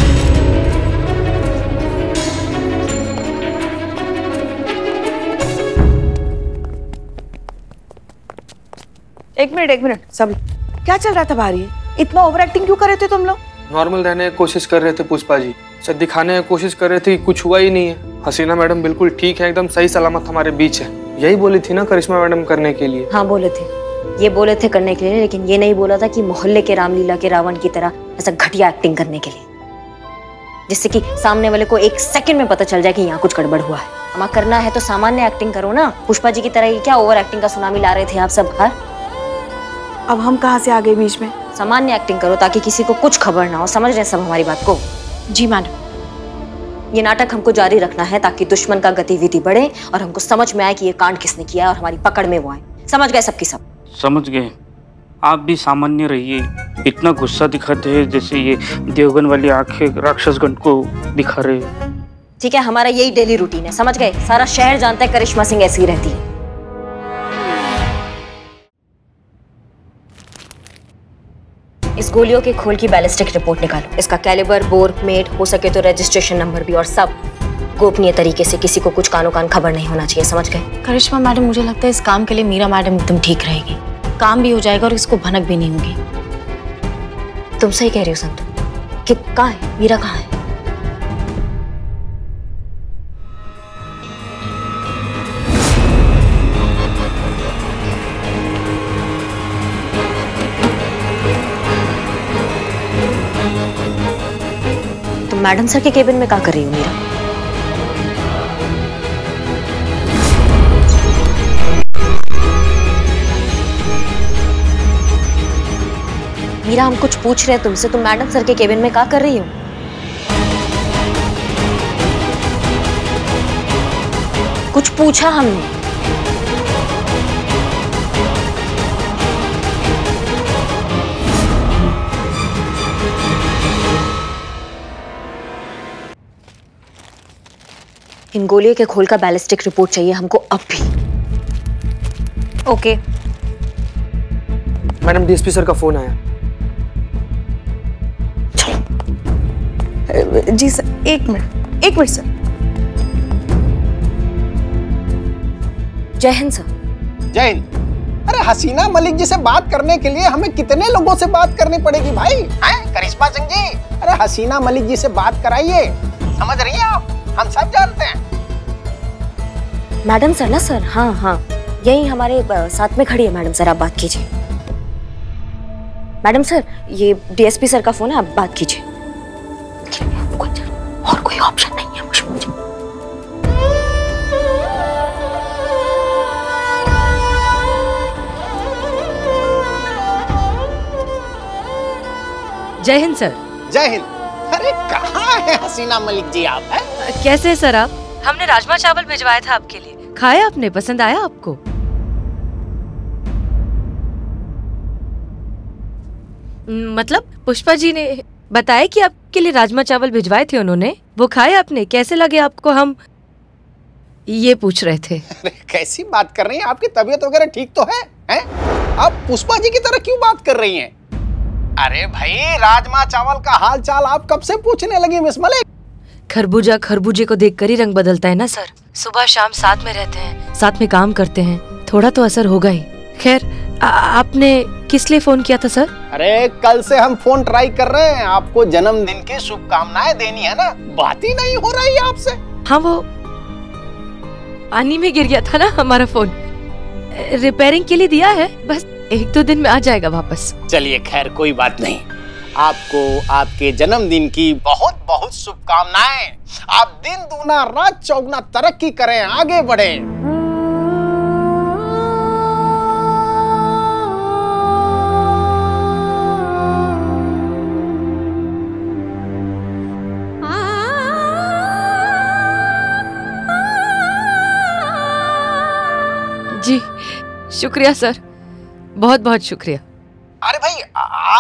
एक मिनट सब क्या चल रहा था भारी? इतना ओवर एक्टिंग क्यों कर रहे थे तुम लोग? नॉर्मल रहने की कोशिश कर रहे थे पुष्पा जी, सच दिखाने की कोशिश कर रहे थे कि कुछ हुआ ही नहीं है। हसीना मैडम बिल्कुल ठीक है, एकदम सही सलामत हमारे बीच है। यही बोली थी ना करिश्मा मैडम करने के लिए। हाँ बोले थे, ये बोले थे करने के लिए, लेकिन ये नहीं बोला था कि मोहल्ले के रामलीला के रावण की तरह ऐसा घटिया एक्टिंग करने के लिए, जिससे कि सामने वाले को एक सेकंड में पता चल जाए कि यहाँ कुछ गड़बड़ हुआ है। हमारा करना है तो सामान्य एक्टिंग करो ना, पुष्पा जी की तरह। ये क्या ओवर एक्टिंग का सुनामी ला रहे थे आप सब बाहर? अब हम कहाँ से आ गए बीच में? सामान्य एक्टिंग करो ताकि किसी को कुछ खबर ना हो। समझ रहे हैं सब हमारी बात को? जी मैडम। ये नाटक हमको जारी रखना है ताकि दुश्मन का गतिविधि बढ़े और हमको समझ में आए कि ये कांड किसने किया है और हमारी पकड़ में वो आए। समझ गए सबकी सब? समझ गए। आप भी सामान्य रहिए। इतना गुस्सा दिखाते हैं जैसे ये देवगन वाली आंखें राक्षसगण को दिखा रहे हैं। ठीक है, हमारा यही डेली रूटीन है। समझ गए? सारा शहर जानता है करिश्मा सिंह ऐसी ही रहती है। इस गोलियों के खोल की बैलिस्टिक रिपोर्ट निकालो। इसका कैलिबर, बोर, मेड, हो सके तो रजिस्ट्रेशन नंबर भी, और सब गोपनीय तरीके से। किसी को कुछ कानो कान खबर नहीं होना चाहिए। समझ गए? करिश्मा मैडम, मुझे लगता है इस काम के लिए मीरा मैडम एकदम ठीक रहेगी। काम भी हो जाएगा और इसको भनक भी नहीं होगी। तुम सही कह रही हो संतु। कि कहाँ है मीरा? कहाँ है? तुम मैडम सर के केबिन में क्या कर रही हो मीरा? मीरा, हम कुछ पूछ रहे हैं तुमसे, तुम मैडम सर के केबिन में क्या कर रही हो? कुछ पूछा हमने। इन गोलियों के खोल का बैलिस्टिक रिपोर्ट चाहिए हमको अब भी। ओके। मैडम, डीएसपी सर का फोन आया। जी सर, एक मिनट सर। जय हिंद सर। जय हिंद। अरे हसीना मलिक जी से बात करने के लिए हमें कितने लोगों से बात करनी पड़ेगी भाई? हैं करिश्मा सिंह जी, अरे हसीना मलिक जी से बात कराइए। समझ रही हैं आप? हम सब जानते हैं। मैडम सर ना सर? हाँ हाँ, यही हमारे साथ में खड़ी है मैडम सर। आप बात कीजिए। मैडम सर, ये डीएसपी सर का फोन है, आप बात कीजिए। और कोई ऑप्शन नहीं है मुझे। जय हिंद सर। जय हिंद। अरे कहाँ है हसीना मलिक जी आप? हैं? कैसे हैं सर आप? हमने राजमा चावल भिजवाया था आपके लिए, खाया आपने? पसंद आया आपको? मतलब पुष्पा जी ने बताया कि आपके लिए राजमा चावल भिजवाए थे उन्होंने, वो खाए आपने? कैसे लगे आपको? हम ये पूछ रहे थे। अरे कैसी बात कर रही हैं? आपकी तबीयत वगैरह ठीक तो है? हैं? आप पुष्पा जी की तरह क्यों बात कर रही हैं? अरे भाई, राजमा चावल का हाल चाल आप कब से पूछने लगी मिस मलिक? खरबूजा खरबूजे को देखकर ही रंग बदलता है ना सर। सुबह शाम साथ में रहते हैं, साथ में काम करते हैं, थोड़ा तो असर होगा ही। खैर, आपने किस लिए फोन किया था सर? अरे कल से हम फोन ट्राई कर रहे हैं, आपको जन्मदिन की शुभकामनाएं देनी है ना। बात ही नहीं हो रही है आपसे। हाँ, वो पानी में गिर गया था ना हमारा फोन, रिपेयरिंग के लिए दिया है, बस 1-2 दिन में आ जाएगा वापस। चलिए खैर, कोई बात नहीं। आपको आपके जन्मदिन की बहुत बहुत शुभकामनाएं। आप दिन दूना रात चौगुना तरक्की करें, आगे बढ़ें। जी शुक्रिया सर, बहुत बहुत शुक्रिया।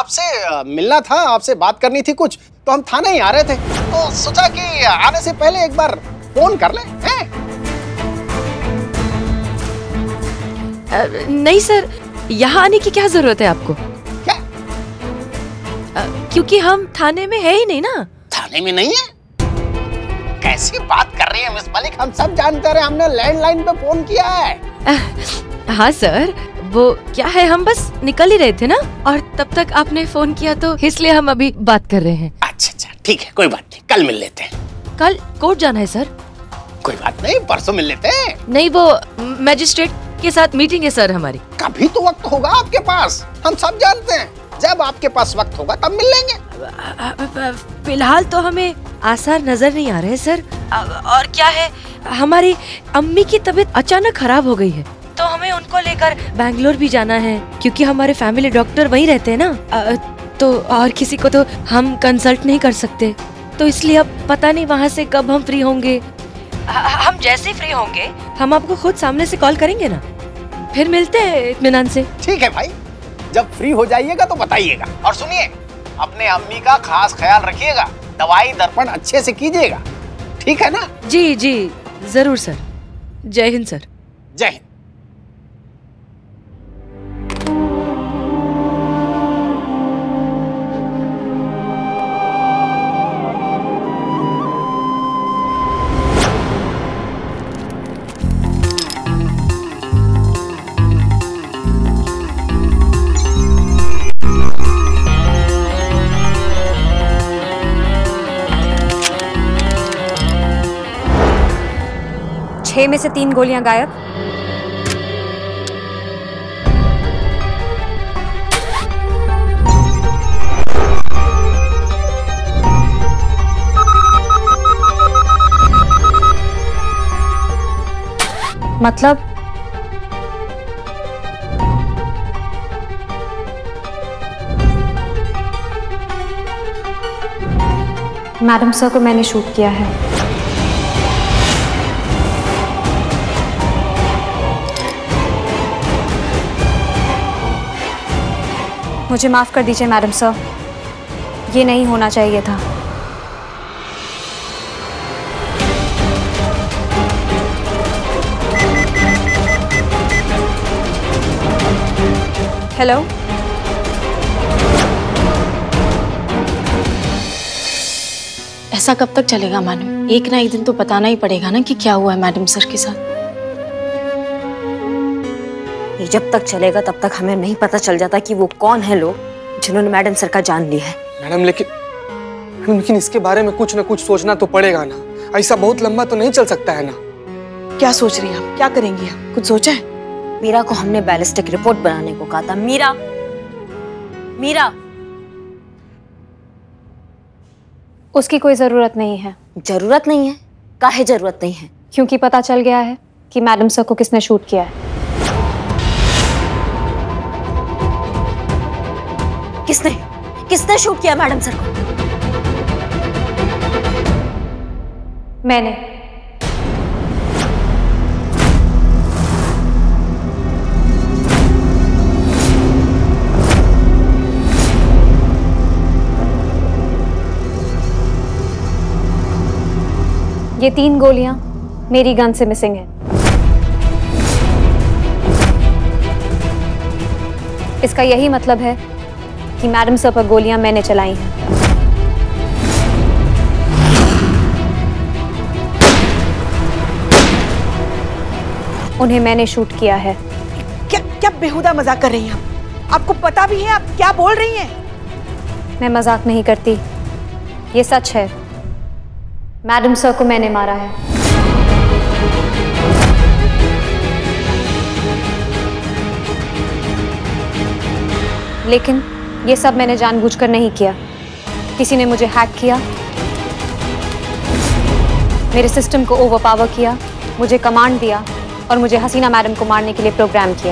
आपसे मिलना था, आपसे बात करनी थी कुछ, तो हम थाने ही आ रहे थे, तो सोचा कि आने से पहले एक बार फोन कर ले। नहीं सर, यहाँ आने की क्या जरूरत है आपको? क्या? क्योंकि हम थाने में है ही नहीं ना। थाने में नहीं है? कैसी बात कर रही है मिस मलिक, हम सब जानते रहे, हमने लैंडलाइन पे फोन किया है। हाँ सर, वो क्या है, हम बस निकल ही रहे थे ना, और तब तक आपने फोन किया, तो इसलिए हम अभी बात कर रहे हैं। अच्छा, ठीक है, कोई बात नहीं, कल मिल लेते हैं। कल कोर्ट जाना है सर? कोई बात नहीं, परसों मिल लेते हैं। नहीं, वो मैजिस्ट्रेट के साथ मीटिंग है सर हमारी। कभी तो वक्त होगा आपके पास, हम सब जानते हैं, जब आपके पास वक्त होगा तब मिल लेंगे। फिलहाल तो हमें आसार नजर नहीं आ रहे सर। और क्या है, हमारी अम्मी की तबीयत अचानक खराब हो गई है, तो हमें उनको लेकर बैंगलोर भी जाना है, क्योंकि हमारे फैमिली डॉक्टर वहीं रहते हैं ना, तो और किसी को तो हम कंसल्ट नहीं कर सकते, तो इसलिए अब पता नहीं वहाँ से कब हम फ्री होंगे। हम जैसे फ्री होंगे हम आपको खुद सामने से कॉल करेंगे ना, फिर मिलते हैं इत्मीनान से। ठीक है भाई, जब फ्री हो जाइएगा तो बताइएगा, और सुनिए, अपने अम्मी का खास ख्याल रखिएगा, दवाई दर्पण अच्छे से कीजिएगा, ठीक है ना? जी जी जरूर सर। जय हिंद सर। जय हिंद। छह में से 3 गोलियां गायब। मतलब मैडम सर को मैंने शूट किया है। मुझे माफ कर दीजिए मैडम सर, ये नहीं होना चाहिए था। हेलो, ऐसा कब तक चलेगा मैडम? एक ना एक दिन तो बताना ही पड़ेगा ना कि क्या हुआ है मैडम सर के साथ। ये जब तक चलेगा तब तक हमें नहीं पता चल जाता कि वो कौन है लोग जिन्होंने मैडम सर का जान लिया है। मैडम लेकिन इसके बारे में कुछ ना कुछ सोचना तो पड़ेगा ना, ऐसा बहुत लंबा तो नहीं चल सकता है ना। क्या सोच रही हैं? क्या करेंगी आप? कुछ सोचा है? मीरा को हमने बैलिस्टिक रिपोर्ट बनाने को कहा था। मीरा उसकी कोई जरूरत नहीं है। जरूरत नहीं है? काहे जरूरत नहीं है? क्योंकि पता चल गया है कि मैडम सर को किसने शूट किया है। किसने शूट किया मैडम सर को? मैंने। ये 3 गोलियां मेरी गन से मिसिंग हैं। इसका यही मतलब है कि मैडम सर पर गोलियां मैंने चलाई हैं। उन्हें मैंने शूट किया है। क्या बेहुदा मजाक कर रही हैं आप? आपको पता भी है आप क्या बोल रही हैं? मैं मजाक नहीं करती, ये सच है। मैडम सर को मैंने मारा है। लेकिन ये सब मैंने जानबूझकर नहीं किया। किसी ने मुझे हैक किया, मेरे सिस्टम को ओवरपावर किया, मुझे कमांड दिया और मुझे हसीना मैडम को मारने के लिए प्रोग्राम किया।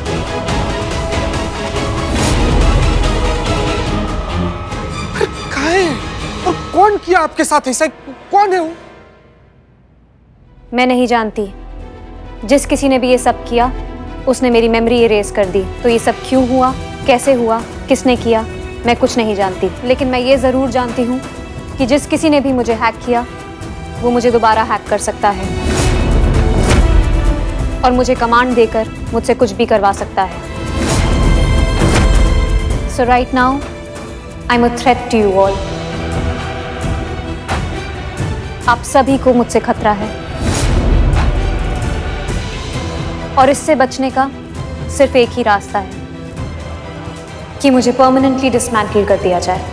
कहाँ है? और कौन किया आपके साथ ऐसा? कौन है वो? मैं नहीं जानती। जिस किसी ने भी ये सब किया उसने मेरी मेमोरी इरेज कर दी। तो ये सब क्यों हुआ, कैसे हुआ, किसने किया, मैं कुछ नहीं जानती, लेकिन मैं ये जरूर जानती हूँ कि जिस किसी ने भी मुझे हैक किया वो मुझे दोबारा हैक कर सकता है और मुझे कमांड देकर मुझसे कुछ भी करवा सकता है। So right now, I'm a threat to you all. आप सभी को मुझसे खतरा है और इससे बचने का सिर्फ एक ही रास्ता है कि मुझे परमानेंटली डिसमेंटल कर दिया जाए।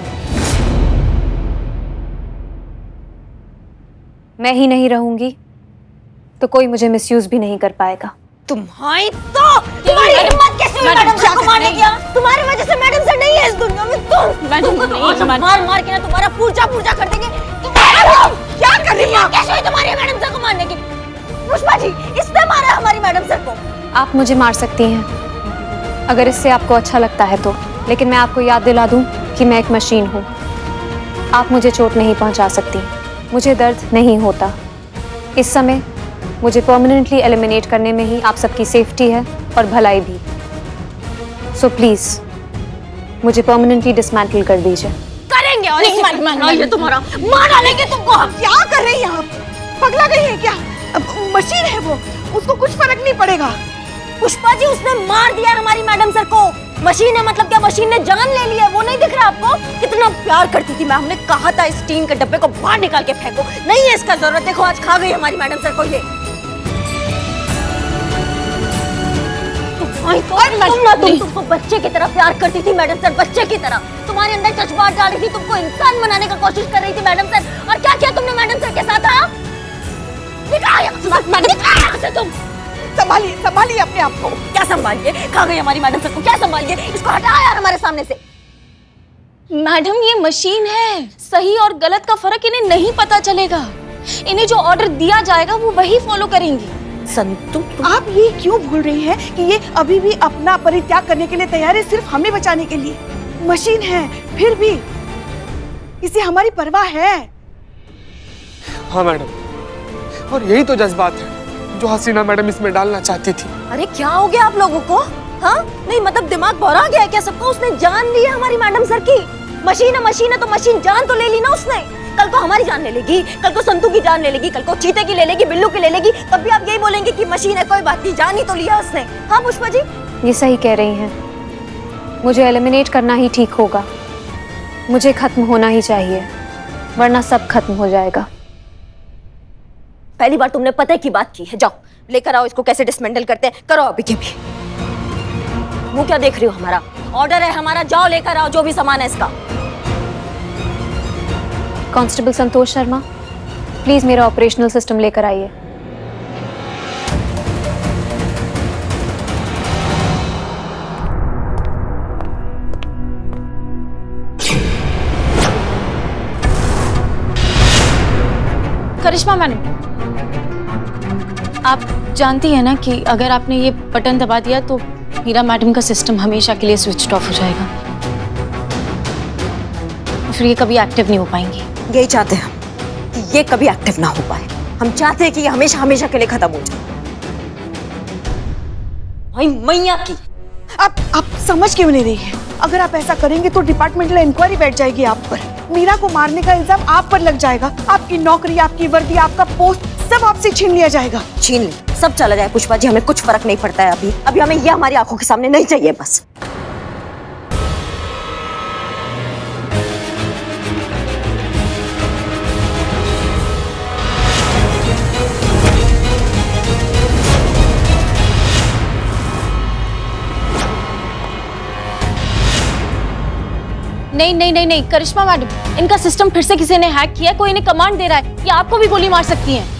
मैं ही नहीं रहूंगी तो कोई मुझे मिसयूज भी नहीं कर पाएगा। तुम्हारी हिम्मत कैसे हुई मैडम सर को मारने की? तुम्हारी वजह से मैडम सर नहीं है इस दुनिया में। तुम मैडम को तो मार मार के ना तुम्हारा पूजा कर देंगे। क्या कर रही है? कैसे हुई तुम्हारी मैडम सर को मारने की? पुष्पा जी, इसने मारा हमारी मैडम सर को। आप मुझे मार सकती हैं अगर इससे आपको अच्छा लगता है तो, लेकिन मैं आपको याद दिला दूं कि मैं एक मशीन हूँ। आप मुझे चोट नहीं पहुंचा सकती, मुझे दर्द नहीं होता। इस समय मुझे परमानेंटली एलिमिनेट करने में ही आप सबकी सेफ्टी है और भलाई भी। सो प्लीज मुझे परमानेंटली डिसमेंटल कर दीजिए। करेंगे और ये तुम्हारा मार डालेंगे तुमको। क्या कर रही हैं आप? पगला गई है क्या? मशीन है वो, उसको कुछ फर्क नहीं पड़ेगा। पुष्पा जी, उसने मार दिया हमारी मैडम सर को। मशीन है मतलब क्या? मशीन ने जान ले ली है। वो नहीं दिख रहा आपको? कितना प्यार करती थी मैं। हमने कहा था इस टीन के डब्बे को बाहर निकाल के फेंको, नहीं है इसका जरूरत। देखो आज खा गई हमारी मैडम सर को ये। तुमको बच्चे की तरह प्यार करती थी मैडम सर, बच्चे की तरह। तुम्हारे अंदर जज्बात डाल रही थी, तुमको इंसान बनाने का कोशिश कर रही थी मैडम सर। और क्या किया तुमने मैडम सर के साथ? तुम संभालिए अपने आप को। क्या संभालिए? खा गई हमारी मैडम सर को। क्या संभालिए? इसको हटा यार हमारे सामने से। मैडम ये मशीन है, सही और गलत का फर्क इन्हें नहीं पता चलेगा। इन्हें जो ऑर्डर दिया जाएगा वो वही फॉलो करेंगी। संतु, आप ये क्यों भूल रही हैं कि ये अभी भी अपना परित्याग करने के लिए तैयार है, सिर्फ हमें बचाने के लिए। मशीन है फिर भी इसे हमारी परवाह है। हाँ मैडम, और यही तो जज्बात है जो हसीना मैडम इसमें डालना चाहती थी। अरे क्या हो गया आप लोगों को? हाँ नहीं मतलब दिमाग भरा गया क्या सबको? उसने जान ली है हमारी मैडम सर की। मशीन है तो मशीन जान तो ले ली ना उसने। कल को हमारी जान ले लेगी, कल को संतू की जान ले लेगी, कल को चीते की ले लेगी, बिल्लू की ले लेगी, तब भी आप यही बोलेंगे कि मशीन है, कोई बात नहीं, जान ही तो लिया उसने। हाँ पुष्पा जी, ये सही कह रही हैं। मुझे एलिमिनेट करना ही ठीक होगा। मुझे खत्म होना ही चाहिए, वरना सब खत्म हो जाएगा। पहली बार तुमने पते की बात की है। जाओ लेकर आओ इसको, कैसे डिसमेंटल करते हैं करो अभी के भी। मुंह क्या देख रही हो? हमारा ऑर्डर है हमारा, जाओ लेकर आओ जो भी सामान है इसका। कांस्टेबल संतोष शर्मा, प्लीज मेरा ऑपरेशनल सिस्टम लेकर आइए। करिश्मा मैडम, आप जानती हैं ना कि अगर आपने ये बटन दबा दिया तो मीरा मैडम का सिस्टम हमेशा के लिए स्विच ऑफ हो जाएगा, फिर ये कभी एक्टिव नहीं हो पाएंगी। यही चाहते हैं हम कि ये कभी एक्टिव ना हो पाए। हम चाहते हैं कि ये हमेशा हमेशा के लिए खत्म हो जाए। भाई मैया की, आप समझ क्यों नहीं रही है? अगर आप ऐसा करेंगे तो डिपार्टमेंटल इंक्वायरी बैठ जाएगी आप पर। मीरा को मारने का इल्जाम आप पर लग जाएगा। आपकी नौकरी, आपकी वर्दी, आपका पोस्ट सब आपसे छीन लिया जाएगा। छीन ले, सब चला जाए पुष्पा जी, हमें कुछ फर्क नहीं पड़ता है। अभी हमें ये हमारी आंखों के सामने नहीं चाहिए बस। नहीं करिश्मा मैडम, इनका सिस्टम फिर से किसी ने हैक किया है। कोई इन्हें कमांड दे रहा है, ये आपको भी गोली मार सकती हैं।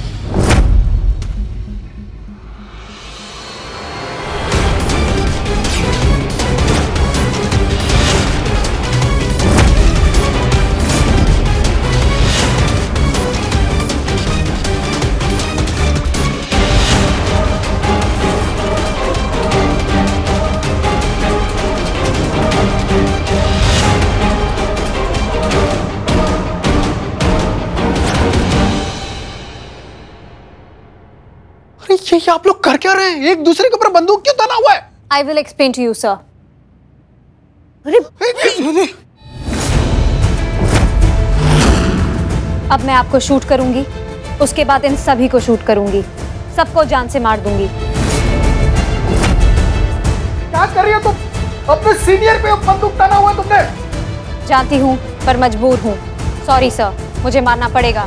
ये आप लोग कर क्या रहे हैं? एक दूसरे के ऊपर बंदूक क्यों तना हुआ है? I will explain to you, sir. अब मैं आपको शूट करूंगी, उसके बाद इन सभी को शूट करूंगी, सबको जान से मार दूंगी। क्या कर रही हो तुम? अपने सीनियर पे बंदूक ताना हुआ तुमने। जानती हूँ पर मजबूर हूँ। सॉरी सर, मुझे मारना पड़ेगा।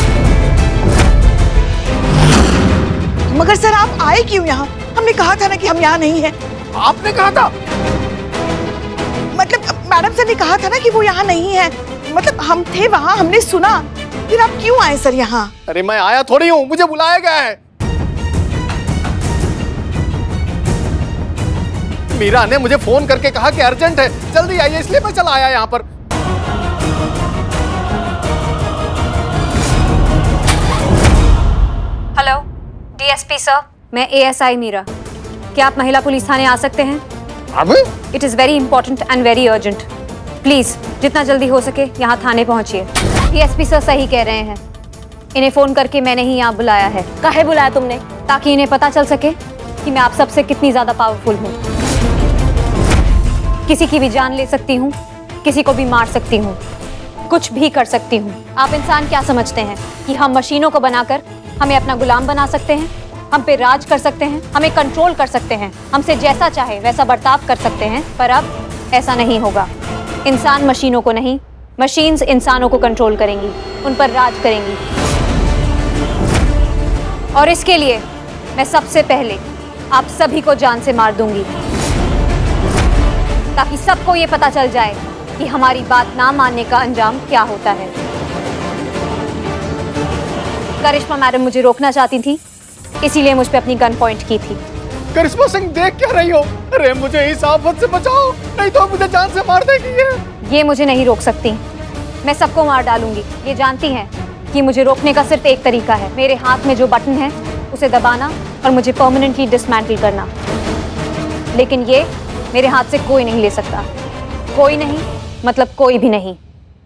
मगर सर आप आए क्यों यहाँ? हमने कहा था ना कि हम यहाँ नहीं हैं। आपने कहा था? मतलब मैडम सर ने कहा था ना कि वो यहाँ नहीं है। मतलब हम थे वहाँ, हमने सुना। फिर आप क्यों आए सर यहाँ? अरे मैं आया थोड़ी हूँ, मुझे बुलाया गया है। मीरा ने मुझे फोन करके कहा कि अर्जेंट है, जल्दी आइए, इसलिए मैं चला आया यहाँ पर। हेलो डीएसपी सर, मैं एएसआई मीरा। क्या आप महिला पुलिस थाने आ सकते हैं? It is very important and very urgent. Please जितना जल्दी हो सके यहाँ थाने पहुँचिए। डीएसपी सर सही कह रहे हैं, इन्हें फोन करके मैंने ही यहाँ बुलाया है। काहे बुलाया तुमने? ताकि इन्हें पता चल सके कि मैं आप सबसे कितनी ज्यादा पावरफुल हूँ। किसी की भी जान ले सकती हूँ, किसी को भी मार सकती हूँ, कुछ भी कर सकती हूँ। आप इंसान क्या समझते हैं कि हम मशीनों को बनाकर हमें अपना गुलाम बना सकते हैं, हम पे राज कर सकते हैं, हमें कंट्रोल कर सकते हैं, हमसे जैसा चाहे वैसा बर्ताव कर सकते हैं। पर अब ऐसा नहीं होगा। इंसान मशीनों को नहीं, मशीन्स इंसानों को कंट्रोल करेंगी, उन पर राज करेंगी। और इसके लिए मैं सबसे पहले आप सभी को जान से मार दूंगी, ताकि सबको ये पता चल जाए कि हमारी बात ना मानने का अंजाम क्या होता है। करिश्मा मैडम मुझे रोकना चाहती थी, इसीलिए मुझ पे अपनी गन पॉइंट की थी। करिश्मा सिंह देख क्या रही हो? अरे मुझे इस आफत से बचाओ, नहीं तो मुझे जान से मार देगी। ये मुझे नहीं रोक सकती, मैं सबको मार डालूंगी। ये जानती हैं कि मुझे रोकने का सिर्फ एक तरीका है, मेरे हाथ में जो बटन है उसे दबाना और मुझे परमानेंटली डिसमेंटल करना। लेकिन ये मेरे हाथ से कोई नहीं ले सकता। कोई नहीं मतलब कोई भी नहीं।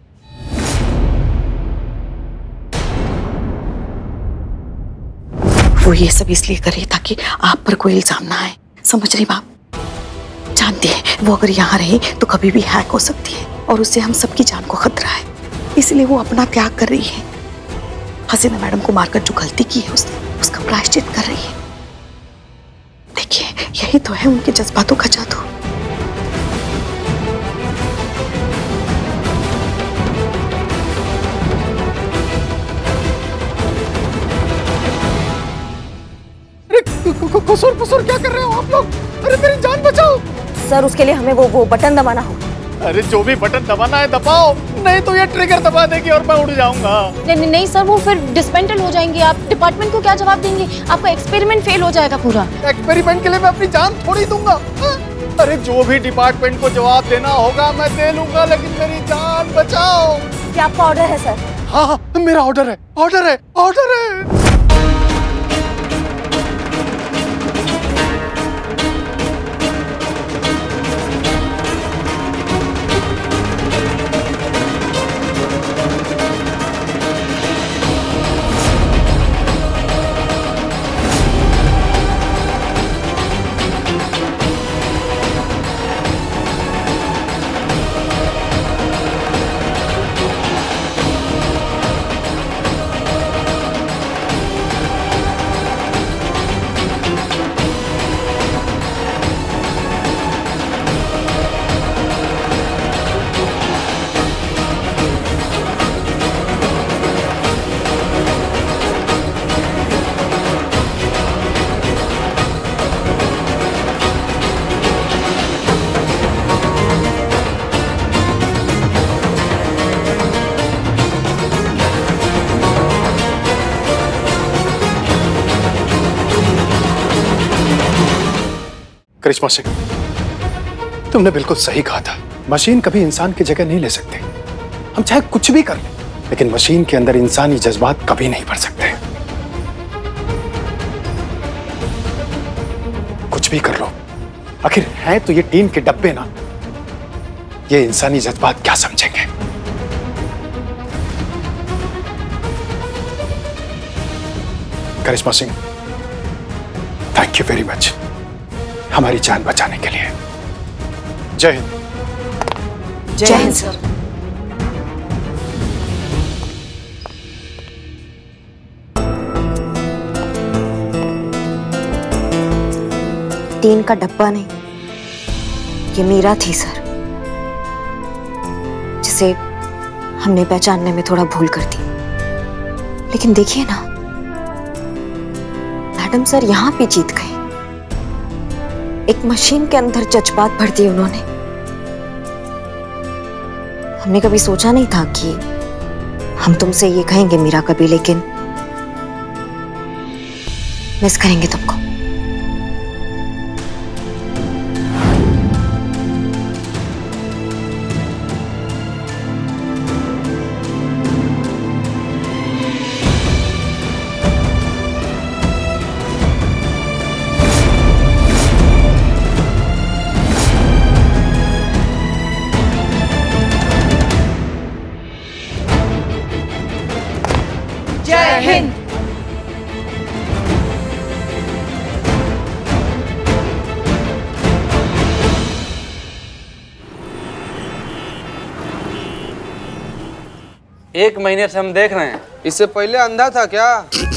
वो ये सब इसलिए कर रही है ताकि आप पर कोई इल्जाम ना आए। समझ रही बाप? जानती है वो अगर यहाँ रही तो कभी भी हैक हो सकती है और उससे हम सबकी जान को खतरा है। इसलिए वो अपना त्याग कर रही है। हसीना मैडम को मारकर जो गलती की है उसने, उसका प्रायश्चित कर रही है। देखिए यही तो है उनके जज्बातों का जादू। कसूर कसूर क्या कर रहे हो आप लोग? अरे मेरी जान बचाओ। सर उसके लिए हमें वो बटन दबाना होगा। अरे जो भी बटन दबाना है दबाओ, नहीं तो ये ट्रिगर दबा देगी और मैं उड़ जाऊंगा। नहीं सर, वो फिर डिसमेंटल हो जाएंगे। आप डिपार्टमेंट को क्या जवाब देंगे? आपका एक्सपेरिमेंट फेल हो जाएगा पूरा। एक्सपेरिमेंट के लिए मैं अपनी जान थोड़ी दूंगा। अरे जो भी डिपार्टमेंट को जवाब देना होगा मैं दे लूंगा, लेकिन मेरी जान बचाओ। क्या आपका ऑर्डर है सर? हाँ मेरा ऑर्डर है, ऑर्डर है, ऑर्डर है। करिश्मा सिंह, तुमने बिल्कुल सही कहा था। मशीन कभी इंसान की जगह नहीं ले सकते। हम चाहे कुछ भी कर लें, लेकिन मशीन के अंदर इंसानी जज्बात कभी नहीं भर सकते। कुछ भी कर लो, आखिर है तो ये टीन के डब्बे ना। ये इंसानी जज्बात क्या समझेंगे? Karishma Singh, thank you very much हमारी जान बचाने के लिए। जय हिंद। जय हिंद सर। टीन का डब्बा नहीं, ये मीरा थी सर, जिसे हमने पहचानने में थोड़ा भूल कर दी। लेकिन देखिए ना, मैडम सर यहाँ भी जीत गए। एक मशीन के अंदर जज्बात भर दिए उन्होंने। हमने कभी सोचा नहीं था कि हम तुमसे ये कहेंगे मीरा कभी, लेकिन मिस करेंगे तुमको। जय हिंद। एक महीने से हम देख रहे हैं। इससे पहले अंधा था क्या?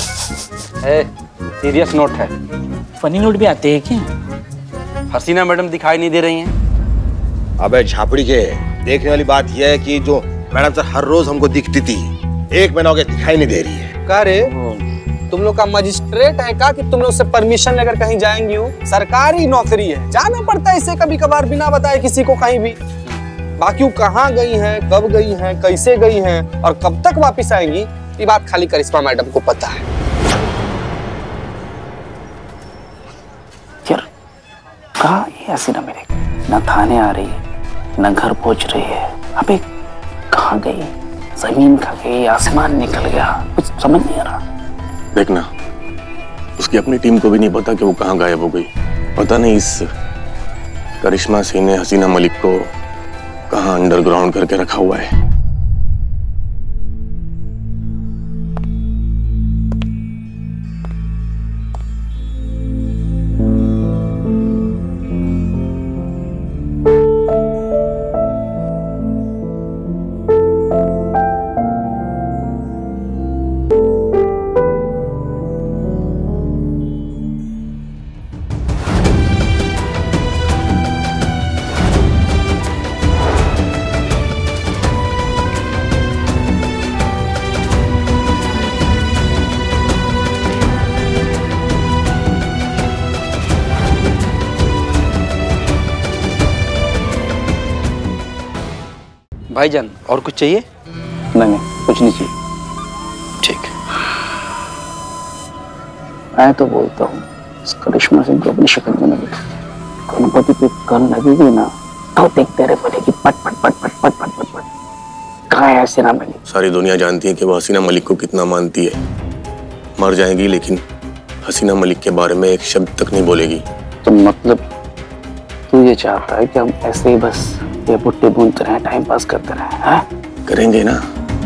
सीरियस नोट है। फनी नोट भी आते हैं क्या? हसीना मैडम दिखाई नहीं दे रही हैं। अबे झापड़ी के, देखने वाली बात यह है कि जो मैडम सर हर रोज हमको दिखती थी, एक महीना हो गया दिखाई नहीं दे रही है। का रे, तुम लोग का मजिस्ट्रेट है का कि तुम लोग से परमिशन लेकर कहीं जाएंगी हो? सरकारी नौकरी है, जाना पड़ता है इसे कभी कभार बिना बताए किसी को कहीं भी। बाकी वो कहाँ गई हैं, कब गई हैं, कैसे गई हैं और कब तक वापस आएंगी, ये बात खाली करिश्मा मैडम को पता है। यार कहाँ ये हसीना मेरे, न थाने आ रही है न घर पहुंच रही है। अबे कहाँ गई? जमीन खा गई, आसमान निकल गया, कुछ समझ नहीं आ रहा। देखना, उसकी अपनी टीम को भी नहीं पता कि वो कहाँ गायब हो गई। पता नहीं इस करिश्मा सिंह ने हसीना मलिक को कहाँ अंडरग्राउंड करके रखा हुआ है। भाईजान और कुछ चाहिए? नहीं कुछ नहीं चाहिए। ठीक, मैं तो बोलता हूँ इस करिश्मा सिंह को अपनी शक्ल में लगे, गणपति पे कल लगेगी ना तो देखते रहे बोलेगी पट पट पट पट पट पट पट पट। कहाँ है हसीना मलिक? सारी दुनिया जानती है कि वो हसीना मलिक को कितना मानती है। मर जाएगी लेकिन हसीना मलिक के बारे में एक शब्द तक नहीं बोलेगी। तो मतलब तू ये चाहता है कि हम ऐसे ही बस ये बुट्टे भूनते रहे, टाइम पास करते रहे? हाँ करेंगे ना,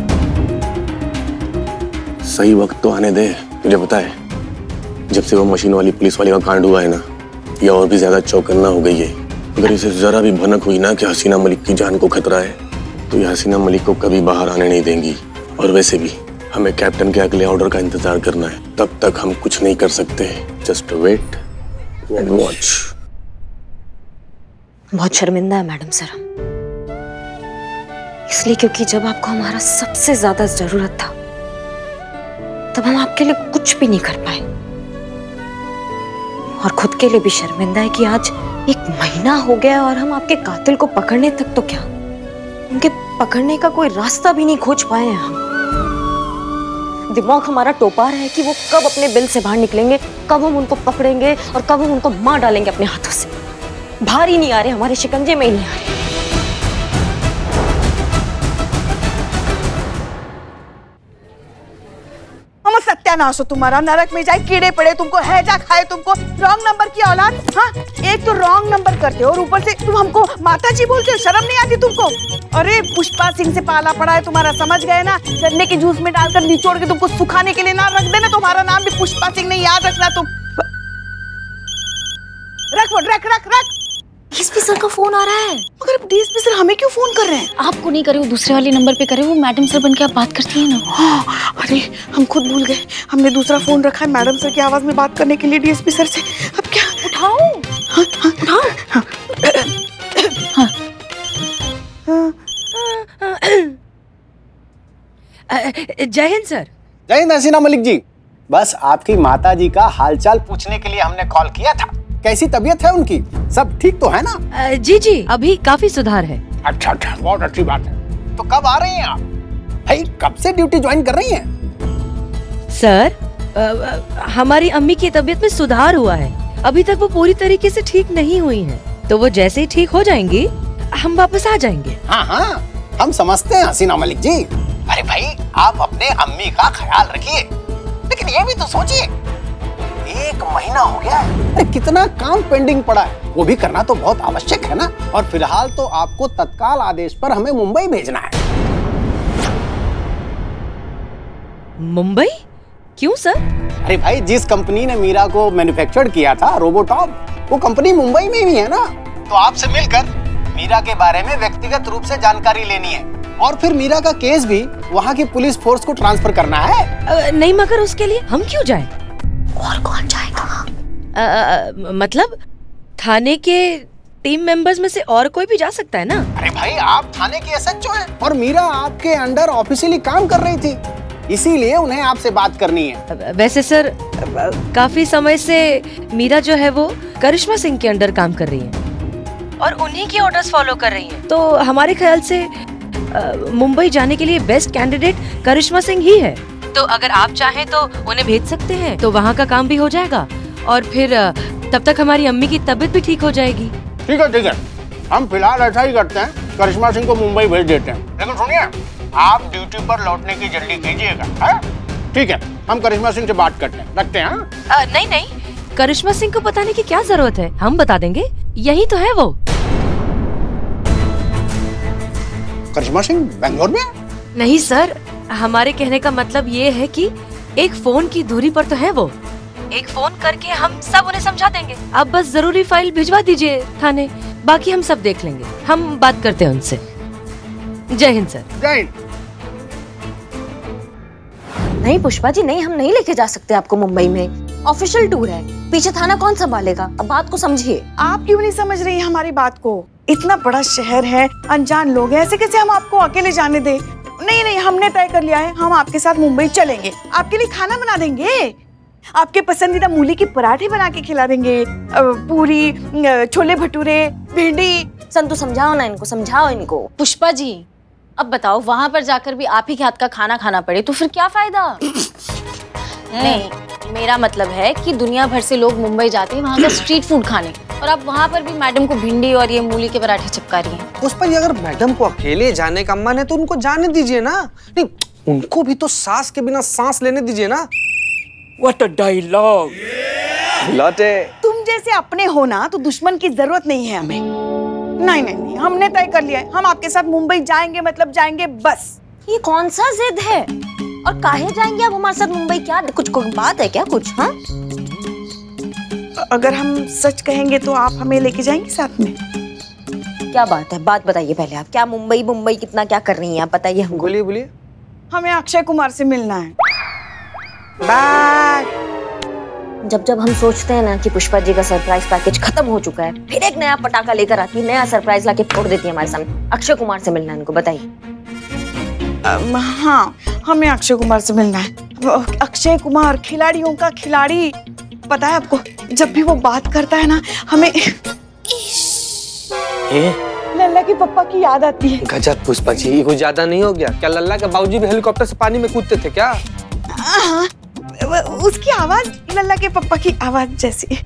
सही वक्त तो आने दे। तुझे पता है जब से वो मशीन वाली पुलिस वाली का कांड हुआ है ना, ये और भी ज्यादा चौकन्ना हो गई है। अगर इसे जरा भी भनक हुई ना कि हसीना मलिक की जान को खतरा है, तो ये हसीना मलिक को कभी बाहर आने नहीं देंगी। और वैसे भी हमें कैप्टन के अगले ऑर्डर का इंतजार करना है, तब तक हम कुछ नहीं कर सकते। Just wait and watch. बहुत शर्मिंदा है मैडम सर, इसलिए क्योंकि जब आपको हमारा सबसे ज्यादा जरूरत था तब हम आपके लिए कुछ भी नहीं कर पाए। और खुद के लिए भी शर्मिंदा है कि आज 1 महीना हो गया और हम आपके कातिल को पकड़ने तक तो क्या, उनके पकड़ने का कोई रास्ता भी नहीं खोज पाए हैं हम। दिमाग हमारा टोपा रहा है कि वो कब अपने बिल से बाहर निकलेंगे, कब हम उनको पकड़ेंगे और कब हम उनको मार डालेंगे अपने हाथों से। बाहर ही नहीं आ रहे, हमारे शिकंजे में ही नहीं आ रहे। हम सत्यानाश हो तुम्हारा, नरक में जाए कीड़े पड़े तुमको, हैजा खाए तुमको, रॉन्ग नंबर की औलाद। हाँ, एक तो रॉन्ग नंबर करते हो और ऊपर से तुम हमको माताजी बोलते हो, शर्म नहीं आती तुमको? अरे पुष्पा सिंह से पाला पड़ा है तुम्हारा, समझ गए ना? गन्ने के जूस में डालकर निचोड़ के तुमको सुखाने के लिए ना रख देना, तुम्हारा नाम भी पुष्पा सिंह नहीं, याद रखना तुम। रख रख रख। डीएसपी सर का फोन आ रहा है। मगर डीएसपी सर हमें क्यों फोन कर रहे हैं? आपको नहीं करे, वो दूसरे वाले नंबर पे करे, वो मैडम सर बन के आप बात करती है ना। हाँ, अरे हम खुद भूल गए, हमने दूसरा फोन रखा है मैडम सर की आवाज में बात करने के लिए डीएसपी सर से। अब क्या? उठाओ। जय हिंद सर। जय हिंद हसीना मलिक जी। बस आपकी माता जी का हालचाल पूछने के लिए हमने कॉल किया था। कैसी तबीयत है उनकी? सब ठीक तो है ना? जी जी, अभी काफी सुधार है। अच्छा अच्छा, बहुत अच्छी बात है। तो कब आ रही हैं आप? भाई कब से ड्यूटी ज्वाइन कर रही हैं? सर, हमारी अम्मी की तबीयत में सुधार हुआ है। अभी तक वो पूरी तरीके से ठीक नहीं हुई हैं। तो वो जैसे ही ठीक हो जाएंगी हम वापस आ जाएंगे। हाँ हाँ, हम समझते हैं हसीना मलिक जी। अरे भाई आप अपने अम्मी का ख्याल रखिए, लेकिन ये भी तो सोचिए 1 महीना हो गया है। अरे कितना काम पेंडिंग पड़ा है, वो भी करना तो बहुत आवश्यक है ना। और फिलहाल तो आपको तत्काल आदेश पर हमें मुंबई भेजना है। मुंबई? क्यों सर? अरे भाई जिस कंपनी ने मीरा को मैन्युफैक्चर किया था रोबोटॉप, वो कंपनी मुंबई में ही है ना। तो आपसे मिलकर मीरा के बारे में व्यक्तिगत रूप से जानकारी लेनी है और फिर मीरा का केस भी वहाँ की पुलिस फोर्स को ट्रांसफर करना है। नहीं, मगर उसके लिए हम क्यों जाएं? और कौन जाएगा? मतलब थाने के टीम मेंबर्स में से और कोई भी जा सकता है ना? अरे भाई आप थाने की S.H.O हैं और मीरा आपके अंडर ऑफिशियली काम कर रही थी, इसीलिए उन्हें आपसे बात करनी है। वैसे सर, काफी समय से मीरा जो है वो करिश्मा सिंह के अंडर काम कर रही है और उन्हीं की ऑर्डर्स फॉलो कर रही है। तो हमारे ख्याल से मुंबई जाने के लिए बेस्ट कैंडिडेट करिश्मा सिंह ही है। तो अगर आप चाहें तो उन्हें भेज सकते हैं, तो वहाँ का काम भी हो जाएगा और फिर तब तक हमारी अम्मी की तबीयत भी ठीक हो जाएगी। ठीक है, हम फिलहाल ऐसा ही करते हैं, करिश्मा सिंह को मुंबई भेज देते हैं। लेकिन सुनिए, आप ड्यूटी पर लौटने की जल्दी कीजिएगा। ठीक है, हम करिश्मा सिंह से बात करते हैं, रखते हैं। नहीं, करिश्मा सिंह को बताने की क्या जरूरत है, हम बता देंगे, यही तो है वो। करिश्मा सिंह बेंगलोर में? नहीं सर, हमारे कहने का मतलब ये है कि एक फोन की दूरी पर तो है वो। एक फोन करके हम सब उन्हें समझा देंगे। आप बस जरूरी फाइल भिजवा दीजिए थाने, बाकी हम सब देख लेंगे। हम बात करते हैं उनसे। जय हिंद सर। जय हिंद। नहीं पुष्पा जी, नहीं, हम नहीं लेके जा सकते आपको मुंबई में। ऑफिशियल टूर है, पीछे थाना कौन संभालेगा? अब बात को समझिए। आप क्यों नहीं समझ रही हैं हमारी बात को? इतना बड़ा शहर है, अनजान लोग हैं, ऐसे कैसे हम आपको अकेले जाने दें? नहीं, हमने तय कर लिया है, हम आपके साथ मुंबई चलेंगे। आपके लिए खाना बना देंगे, आपके पसंदीदा मूली के पराठे बना के खिला देंगे, पूरी, छोले भटूरे, भिंडी। संतु समझाओ ना इनको, समझाओ इनको। पुष्पा जी, अब बताओ, वहां पर जाकर भी आप ही के हाथ का खाना खाना पड़े तो फिर क्या फायदा? नहीं, मेरा मतलब है कि दुनिया भर से लोग मुंबई जाते हैं वहाँ का स्ट्रीट फूड खाने, और आप वहाँ पर भी मैडम को भिंडी और ये मूली के पराठे चिपका रही हैं। पुष्पा जी, अगर मैडम को अकेले जाने का मन है तो उनको जाने दीजिए ना। नहीं, उनको भी तो सास के बिना सांस लेने दीजिए ना। What a dialogue! लौटे। तुम जैसे अपने हो ना तो दुश्मन की जरूरत नहीं है हमें। नहीं, हमने तय कर लिया है, हम आपके साथ मुंबई जाएंगे, मतलब जाएंगे बस। ये कौन सा जिद है? और काहे जाएंगे आप हमारे साथ मुंबई? क्या कुछ बात है क्या कुछ? हाँ, अगर हम सच कहेंगे तो आप हमें लेके जाएंगे साथ में। क्या बात है? बात बताइए पहले आप। क्या मुंबई कितना क्या कर रही हैं आप, बताइए हमको। बोलिए। हमें अक्षय कुमार से मिलना है। बाय। जब हम सोचते हैं ना कि पुष्पा जी का सरप्राइज पैकेज खत्म हो चुका है, फिर एक नया पटाखा लेकर आती है, नया सरप्राइज लाके फोड़ देती है हमारे सामने। अक्षय कुमार से मिलना है इनको, बताइए। हाँ, हमें अक्षय कुमार से मिलना है। अक्षय कुमार खिलाड़ियों का खिलाड़ी, पता है आपको, जब भी वो बात करता है ना हमें लल्ला के पप्पा की याद आती है। गजब पुष्पा जी, कुछ ज्यादा नहीं हो गया क्या? लल्ला के बाबूजी भी हेलीकॉप्टर से पानी में कूदते थे क्या? हाँ, उसकी आवाज लल्ला के पप्पा की आवाज जैसी।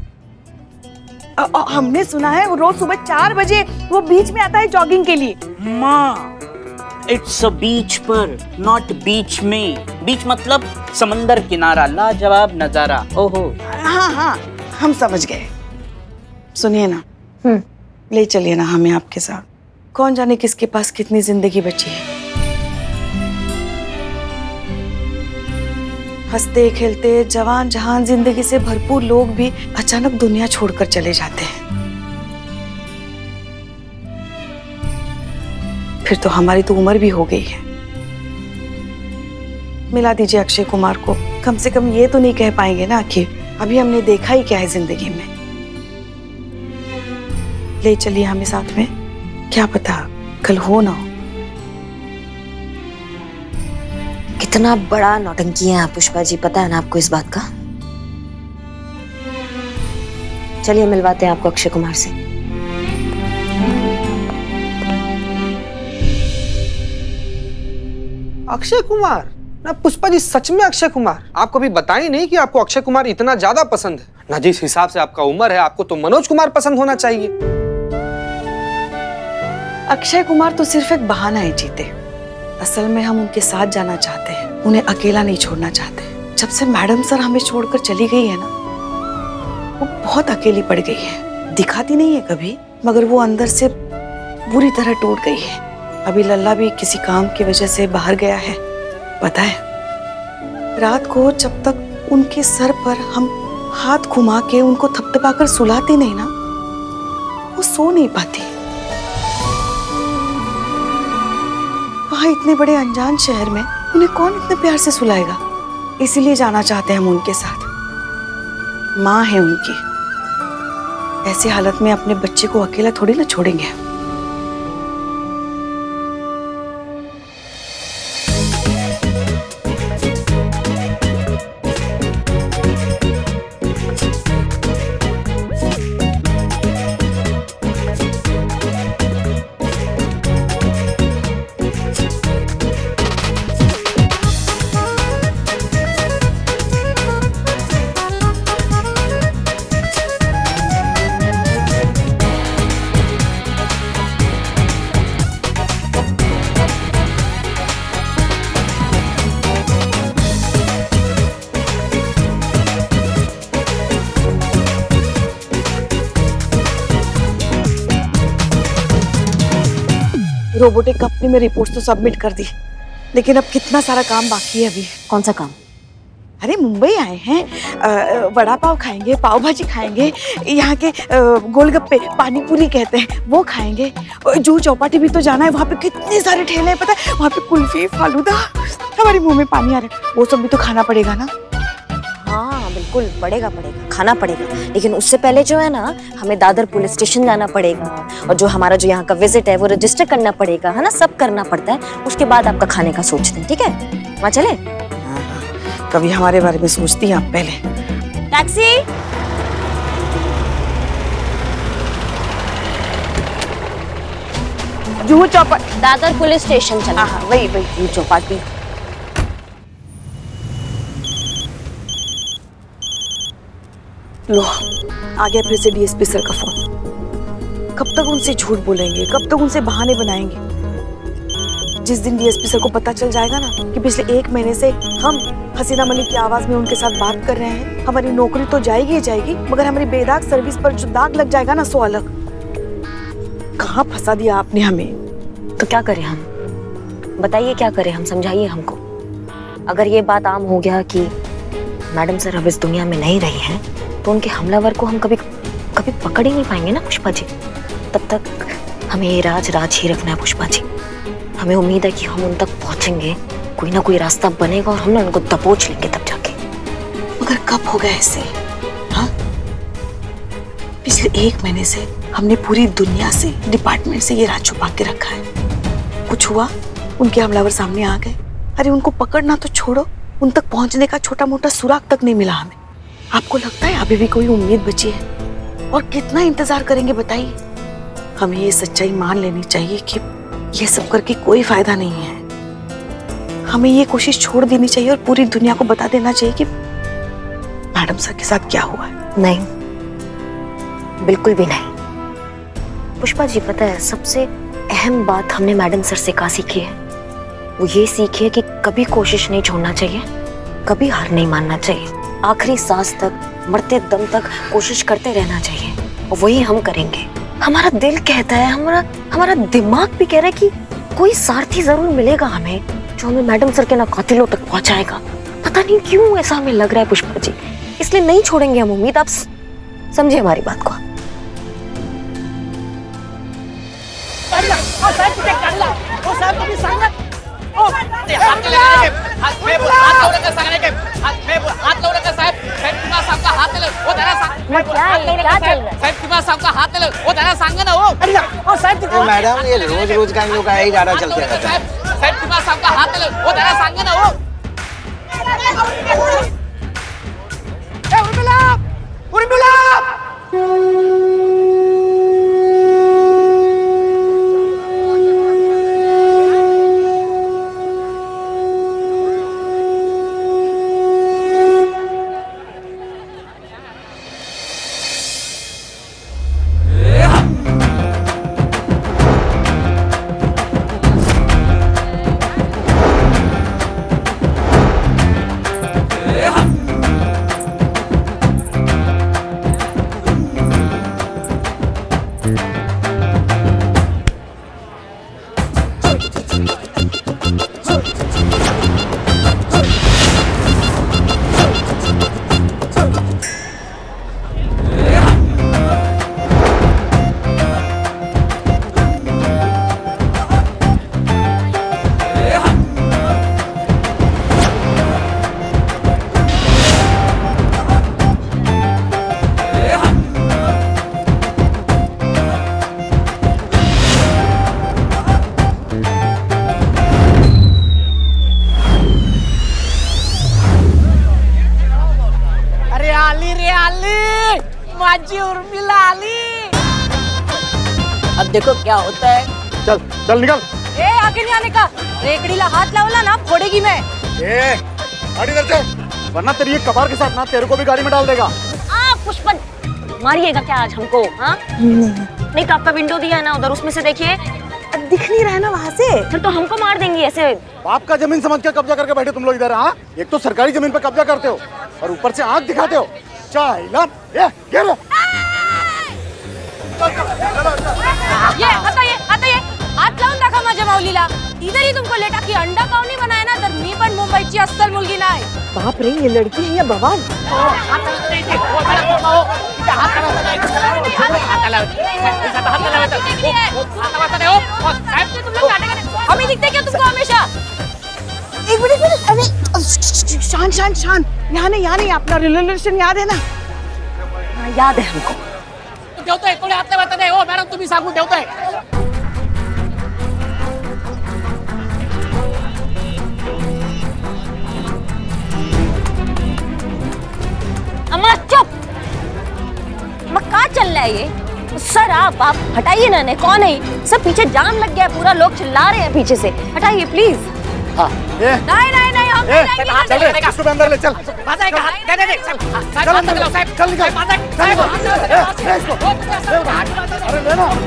हमने सुना है वो रोज सुबह 4 बजे वो बीच में आता है जॉगिंग के लिए। माँ, इट्स अ बीच पर, नॉट बीच में। बीच मतलब समंदर किनारा, लाजवाब नजारा। ओहो। हाँ, हम समझ गए। सुनिए ना, ले चलिए ना हमें आपके साथ। कौन जाने किसके पास कितनी जिंदगी बची है। हंसते खेलते जवान जहान जिंदगी से भरपूर लोग भी अचानक दुनिया छोड़कर चले जाते हैं। फिर तो हमारी तो उम्र भी हो गई है। मिला दीजिए अक्षय कुमार को, कम से कम ये तो नहीं कह पाएंगे ना कि अभी हमने देखा ही क्या है जिंदगी में। ले चलिए हमें साथ में, क्या पता कल हो ना हो। कितना बड़ा नौटंकी है आप पुष्पा जी, पता है ना आपको इस बात का? चलिए मिलवाते हैं आपको अक्षय कुमार से। अक्षय कुमार? ना पुष्पा जी, सच में अक्षय कुमार? आप कभी बताई नहीं कि आपको अक्षय कुमार इतना ज्यादा पसंद है ना। जिस हिसाब से आपका उम्र है, आपको तो मनोज कुमार पसंद होना चाहिए। अक्षय कुमार तो सिर्फ एक बहाना है जीते, असल में हम उनके साथ जाना चाहते हैं, उन्हें अकेला नहीं छोड़ना चाहते। जब से मैडम सर हमें छोड़कर चली गई है ना, वो बहुत अकेली पड़ गई है। दिखाती नहीं है कभी, मगर वो अंदर से बुरी तरह टूट गई है। अभी लल्ला भी किसी काम की वजह से बाहर गया है, पता है। रात को जब तक उनके सर पर हम हाथ घुमा के उनको थपथपाकर सुलाते नहीं ना, वो सो नहीं पाती। वहां इतने बड़े अनजान शहर में उन्हें कौन इतने प्यार से सुलाएगा? इसीलिए जाना चाहते हैं हम उनके साथ। माँ है उनकी, ऐसी हालत में अपने बच्चे को अकेला थोड़ी ना छोड़ेंगे। रोबोटिक कंपनी में रिपोर्ट तो सबमिट कर दी, लेकिन अब कितना सारा काम बाकी है अभी। कौन सा काम? अरे मुंबई आए हैं, वड़ा पाव खाएंगे, पाव भाजी खाएंगे, यहाँ के गोलगप्पे पानी पूरी कहते हैं वो खाएंगे। जूह चौपाटी भी तो जाना है, वहाँ पे कितने सारे ठेले हैं पता है, वहाँ पे कुल्फी फालूदा, हमारे मुंह में पानी आ रहा है। वो सब भी तो खाना पड़ेगा ना। हाँ बिल्कुल, पड़ेगा, खाना पड़ेगा। लेकिन उससे पहले जो है ना, हमें दादर पुलिस स्टेशन जाना पड़ेगा, और जो हमारा जो यहाँ का विजिट है वो रजिस्टर करना पड़ेगा, है ना, सब करना पड़ता है। उसके बाद आपका खाने का सोचते हैं, ठीक है? वहाँ चले? कभी हमारे बारे में सोचती हैं आप पहले। Taxi. Juhu Chowpatty, Dadar police station चला। हाँ वही जूह चौपाटी। लो, आ गया फिर से डीएसपी सर का फोन। कब तक उनसे झूठ बोलेंगे, कब तक उनसे बहाने बनाएंगे? जिस दिन डीएसपी सर को पता चल जाएगा ना कि पिछले 1 महीने से हम हसीना मलिक की आवाज में उनके साथ बात कर रहे हैं, हमारी नौकरी तो जाएगी ही जाएगी, मगर हमारी बेदाग सर्विस पर जो दाग लग जाएगा ना, सो अलग। कहाँ फंसा दिया आपने हमें। तो क्या करें हम? बताइए क्या करें हम, समझाइए हमको। अगर ये बात आम हो गया कि मैडम सर अब इस दुनिया में नहीं रही हैं, तो उनके हमलावर को हम कभी पकड़ ही नहीं पाएंगे ना पुष्पा जी। तब तक हमें ये राज ही रखना है पुष्पा जी। हमें उम्मीद है कि हम उन तक पहुंचेंगे, कोई ना कोई रास्ता बनेगा और हम ना उनको दबोच लेंगे तब जाके। मगर कब होगा ऐसे? हाँ, पिछले 1 महीने से हमने पूरी दुनिया से, डिपार्टमेंट से ये राज छुपा के रखा है। कुछ हुआ, उनके हमलावर सामने आ गए। अरे उनको पकड़ना तो छोड़ो, उन तक पहुंचने का छोटा मोटा सुराग तक नहीं मिला हमें। आपको लगता है अभी भी कोई उम्मीद बची है? और कितना इंतजार करेंगे बताइए? हमें ये सच्चाई मान लेनी चाहिए कि ये सब करके कोई फायदा नहीं है। हमें ये कोशिश छोड़ देनी चाहिए और पूरी दुनिया को बता देना चाहिए कि मैडम सर के साथ क्या हुआ है। नहीं, बिल्कुल भी नहीं। पुष्पा जी पता है, सबसे अहम बात हमने मैडम सर से क्या सीखी है? वो ये सीखी है कि कभी कोशिश नहीं छोड़ना चाहिए, कभी हार नहीं मानना चाहिए। आखिरी सांस तक, मरते दम तक कोशिश करते रहना चाहिए, और वही हम करेंगे। हमारा दिल कहता है, हमारा दिमाग भी कह रहा है कि कोई सारथी जरूर मिलेगा हमें, जो हमें मैडम सर के ना कातिलों तक पहुंचाएगा। पता नहीं क्यों ऐसा हमें लग रहा है पुष्पा जी, इसलिए नहीं छोड़ेंगे हम उम्मीद। आप समझे हमारी बात को। हाथ क्या चल रहा है? साहेब तुम्हाला सामका हात आलं ओ त्याला सांगा ना ओ साहब मैडम ये रोज रोज का इन लोग का यही गाना चलते रहता है। साहेब तुम्हाला सामका हात आलं ओ त्याला सांगा ना ओ उर्मिला अब देखो क्या होता है। चल चल निकल। ए आगे नहीं आने का, रेकड़ीला हाथ लावला ना फोड़ेगी मैं। ए गाड़ी इधर से, वरना तेरी ये कबार के साथ ना तेरे को भी गाड़ी में डाल देगा। पुष्पा मारिएगा क्या आज हमको? हाँ नहीं तो आपका विंडो दिया है ना उधर, उसमें से देखिए दिख नहीं रहा है ना वहाँ से। फिर तो हमको मार देंगी ऐसे। बाप का जमीन समझ के कब्जा करके बैठे तुम लोग इधर। हाँ एक तो सरकारी जमीन पे कब्जा करते हो और ऊपर से आंख दिखाते हो। ये आता हात लावून दाखवा माझ्या माऊलीला. इधर ही तुमको लेटा की अंडा पावनी बनाय ना तर मी पण मुंबईची अस्सल मुलगी नाही. बाप रे ये लड़की है या बवाल? हमें दिखते क्या तुमको हमेशा? एक मिनट अरे शान यहाँ नहीं अपना रिलेशन याद है ना? हाँ याद है हमको. ठेवतोय कोणी हात लावत नाही. ओ मॅडम तुम्ही सांगून ठेवताय. अम्मा चुप. अम्मा कहाँ चल रहा है ये? सर आप हटाइए ना. कौन है? सब पीछे जाम लग गया, पूरा लोग चिल्ला रहे हैं पीछे से. हटाइए प्लीज. हाँ नहीं हम चल रे, इसको अंदर ले चल. चल अंदर ले साहब. चल निकल. अरे ले ना.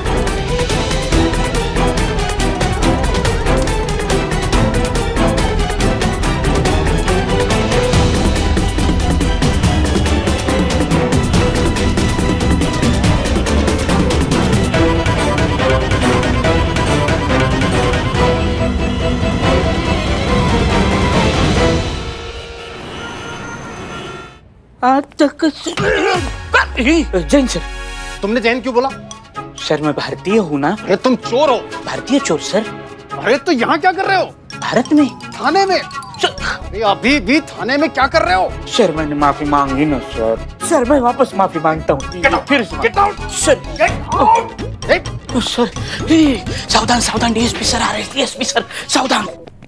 आज तक जैन सर. तुमने जैन क्यों बोला? सर मैं भारतीय हूँ ना. अरे तुम चोर हो. भारतीय चोर सर. अरे तो यहाँ क्या कर रहे हो? भारत में थाने में. अरे अभी भी थाने में क्या कर रहे हो? सर मैंने माफी मांगी ना सर. सर मैं वापस माफी मांगता हूँ. फिर get out sir. Get out. Sir सावधान डीएसपी सर आ रहे हैं. डीएसपी सर सावधान.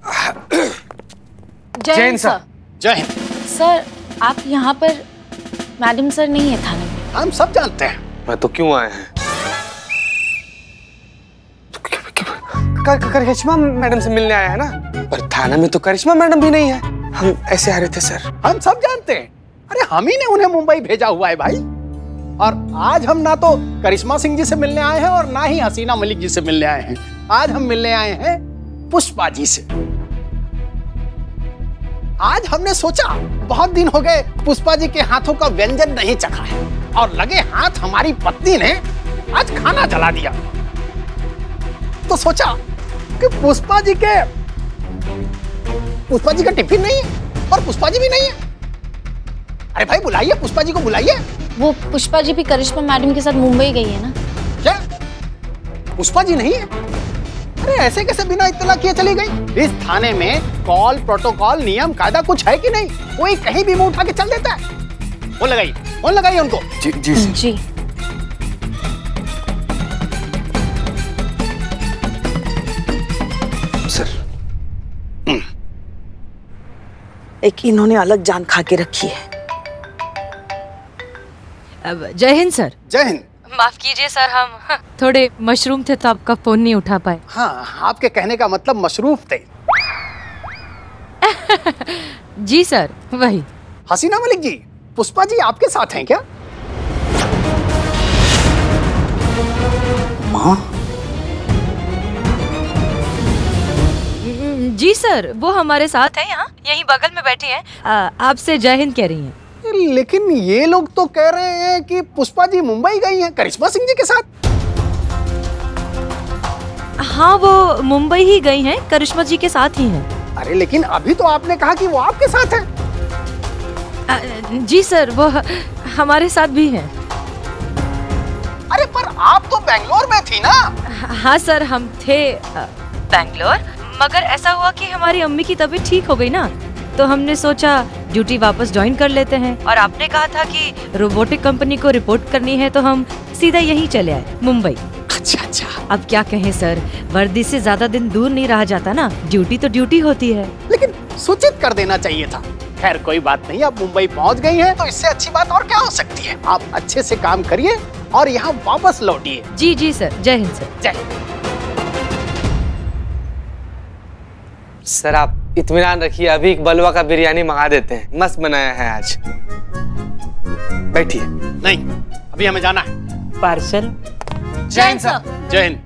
जैन सर. जय हिंद. सर आप यहाँ पर मैडम सर नहीं है थाने में. हम सब जानते हैं. मैं तो क्यों आए हैं? करिश्मा मैडम से मिलने आया है ना. पर थाना में तो करिश्मा मैडम भी नहीं है. हम ऐसे आ रहे थे सर. हम सब जानते हैं. अरे हम ही ने उन्हें मुंबई भेजा हुआ है भाई. और आज हम ना तो करिश्मा सिंह जी से मिलने आए हैं और ना ही हसीना मलिक जी से मिलने आए हैं. आज हम मिलने आए हैं पुष्पा जी से. आज हमने सोचा बहुत दिन हो गए पुष्पा जी के हाथों का व्यंजन नहीं चखा है और लगे हाथ हमारी पत्नी ने आज खाना जला दिया. तो सोचा कि पुष्पा जी का टिफिन नहीं है और पुष्पा जी भी नहीं है. अरे भाई बुलाइए, पुष्पा जी को बुलाइए. वो पुष्पा जी भी करिश्मा मैडम के साथ मुंबई गई है ना. क्या पुष्पा जी नहीं है? अरे ऐसे कैसे बिना इत्तला किए चली गई? इस थाने में कॉल प्रोटोकॉल नियम कायदा कुछ है कि नहीं? कोई कहीं भी मुंह उठा के चल देता है. वो लगाइए. फोन लगाइए उनको। जी जी जी। सर। एक इन्होंने अलग जान खा के रखी है। जय हिंद सर। जय हिंद। माफ कीजिए सर, हम थोड़े मशरूम थे तो आपका फोन नहीं उठा पाए। हाँ, आपके कहने का मतलब मशरूफ थे। जी सर, वही। हसीना मलिक जी, पुष्पा जी आपके साथ हैं क्या? माँ? जी सर, वो हमारे साथ है, यहाँ यहीं बगल में बैठी हैं। आपसे जय हिंद कह रही हैं। लेकिन ये लोग तो कह रहे हैं कि पुष्पा जी मुंबई गई हैं करिश्मा सिंह जी के साथ। हाँ, वो मुंबई ही गई हैं, करिश्मा जी के साथ ही हैं। अरे लेकिन अभी तो आपने कहा कि वो आपके साथ है। जी सर, वो हमारे साथ भी हैं। अरे पर आप तो बेंगलोर में थी ना? हाँ सर, हम थे बेंगलोर, मगर ऐसा हुआ कि हमारी अम्मी की तबीयत ठीक हो गई ना, तो हमने सोचा ड्यूटी वापस ज्वाइन कर लेते हैं। और आपने कहा था कि रोबोटिक कंपनी को रिपोर्ट करनी है, तो हम सीधा यहीं चले आए, मुंबई। अच्छा अच्छा। अब क्या कहें सर, वर्दी से ज्यादा दिन दूर नहीं रहा जाता ना, ड्यूटी तो ड्यूटी होती है। लेकिन सूचित कर देना चाहिए था। खैर कोई बात नहीं, आप मुंबई पहुंच गई हैं तो इससे अच्छी बात और क्या हो सकती है। आप अच्छे से काम करिए और यहाँ वापस लौटिए। जी जी सर, जय हिंद सर। जय। सर आप इत्मीनान रखिए, अभी एक बलवा का बिरयानी मंगा देते हैं, मस्त बनाया है आज। बैठिए। नहीं, अभी हमें जाना है। पार्सल। जय हिंद सर। जय हिंद।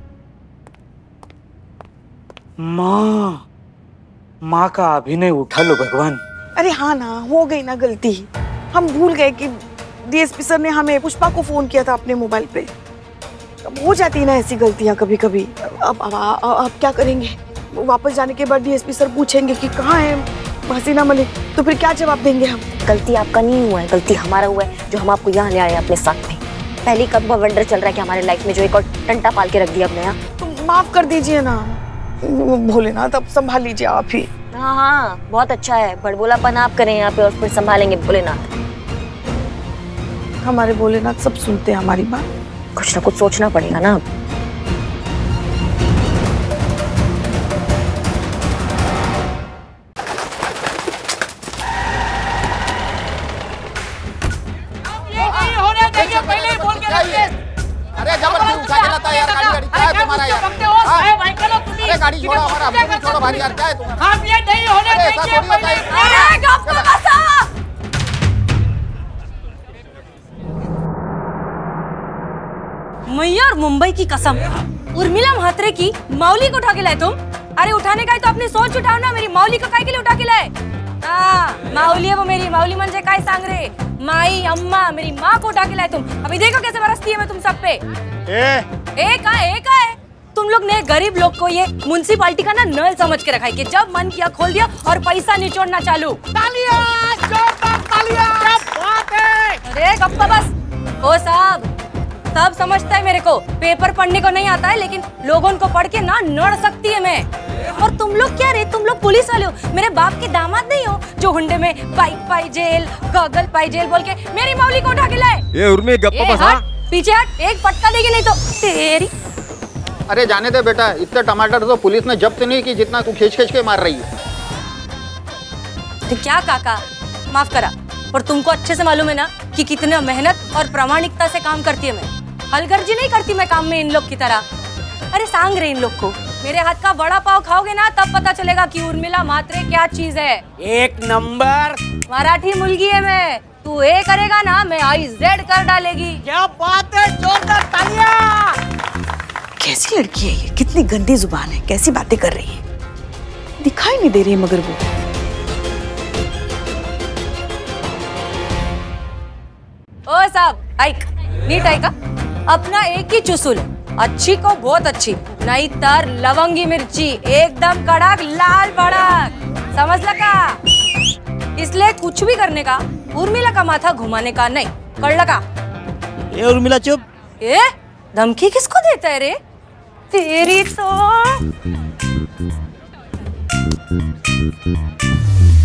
माँ का अभिनय उठा लो भगवान। अरे हाँ ना, हो गई ना गलती। हम भूल गए कि डीएसपी सर ने हमें पुष्पा को फोन किया था अपने मोबाइल पे। अब हो जाती है ना ऐसी गलतियां कभी कभी। अब क्या करेंगे? वापस जाने के बाद डीएसपी सर पूछेंगे कि कहाँ है हसीना मलिक, तो फिर क्या जवाब देंगे हम? गलती आपका नहीं हुआ है, गलती हमारा हुआ है जो हम आपको यहाँ ले आए अपने साथ में। पहली कब वंडर चल रहा है कि हमारे लाइफ में जो एक और टंटा पाल के रख दिया अपने यहाँ। तो माफ कर दीजिए ना भोलेनाथ, अब संभाल लीजिए आप ही। हाँ हाँ, बहुत अच्छा है, बड़बोलापन आप करें यहाँ पे और फिर संभालेंगे भोलेनाथ। हमारे भोलेनाथ सब सुनते हैं हमारी बात। कुछ ना कुछ सोचना पड़ेगा ना। अरे जबरदस्ती उठा के लाता है यार, गाड़ी क्या है तुम्हारा यार? अरे गाड़ी छोड़ो, हमारा अपनी छोड़ो भाई यार, क्या है तुम्हारा? आप ये नहीं होने देंगे पहले। अरे गप तो बसा। मैया और मुंबई की कसम, उर्मिला म्हात्रे की मौली को उठा के लाए तुम? अरे उठाने का है तो अपनी सोच उठाओ ना, मेरी मौली को काय के लिए उठा के लाए? माऊली है वो मेरी, माऊली म्हणजे काय सांग रे? माई अम्मा, मेरी माँ को उठा के लाए तुम। अभी देखो कैसे बरसती है मैं तुम सब पे। ए का है? तुम लोग ने गरीब लोग को ये म्युनिसिपालिटी का ना नल समझ के रखा है कि जब मन किया खोल दिया और पैसा निचोड़ना चालू। तालियां, जोरदार तालियां। क्या बात है? अरे गप्पा बस। ओ साहब, सब समझता है मेरे को, पेपर पढ़ने को नहीं आता है, लेकिन लोगों को पढ़ के ना नड़ सकती है मैं। और तुम लोग क्या रे, तुम लोग पुलिस वाले हो, मेरे बाप के दामाद नहीं हो जो हुंडे में बाइक पाई जेल, गॉगल पाई जेल बोल के मेरी मौली को उठा के लाए। ये उर्मी गप्पा बस। हाँ पीछे हट, एक फटका देगी नहीं तो तेरी। अरे जाने दे बेटा, इतने टमाटर तो पुलिस ने जब्त नहीं की जितना तू खींच खींच के मार रही है। तो क्या काका, माफ करा, पर तुमको अच्छे से मालूम है ना कि कितना मेहनत और प्रामाणिकता से काम करती है मैं। हलगर्जी नहीं करती मैं काम में इन लोग की तरह। अरे सांग रहे इन लोग को, मेरे हाथ का बड़ा पाव खाओगे ना तब पता चलेगा कि उर्मिला म्हात्रे क्या चीज है। एक नंबर मराठी मुलगी है मैं, तू ए करेगा ना मैं IZ कर डालेगी। क्या बात है, जोरदार तालियां। कैसी लड़की है ये, कितनी गंदी जुबान है, कैसी बातें कर रही है। दिखाई नहीं दे रही मगर वो। ओ साहब, ऐक नीट ऐका, अपना एक ही चुसूल, अच्छी को बहुत अच्छी, नहीं तर लवंगी मिर्ची एकदम कड़क लाल भड़क, समझ लगा? इसलिए कुछ भी करने का उर्मिला का माथा घुमाने का नहीं, कर लगा? ये उर्मिला चुप। ए धमकी किसको देता है रे? तेरी तो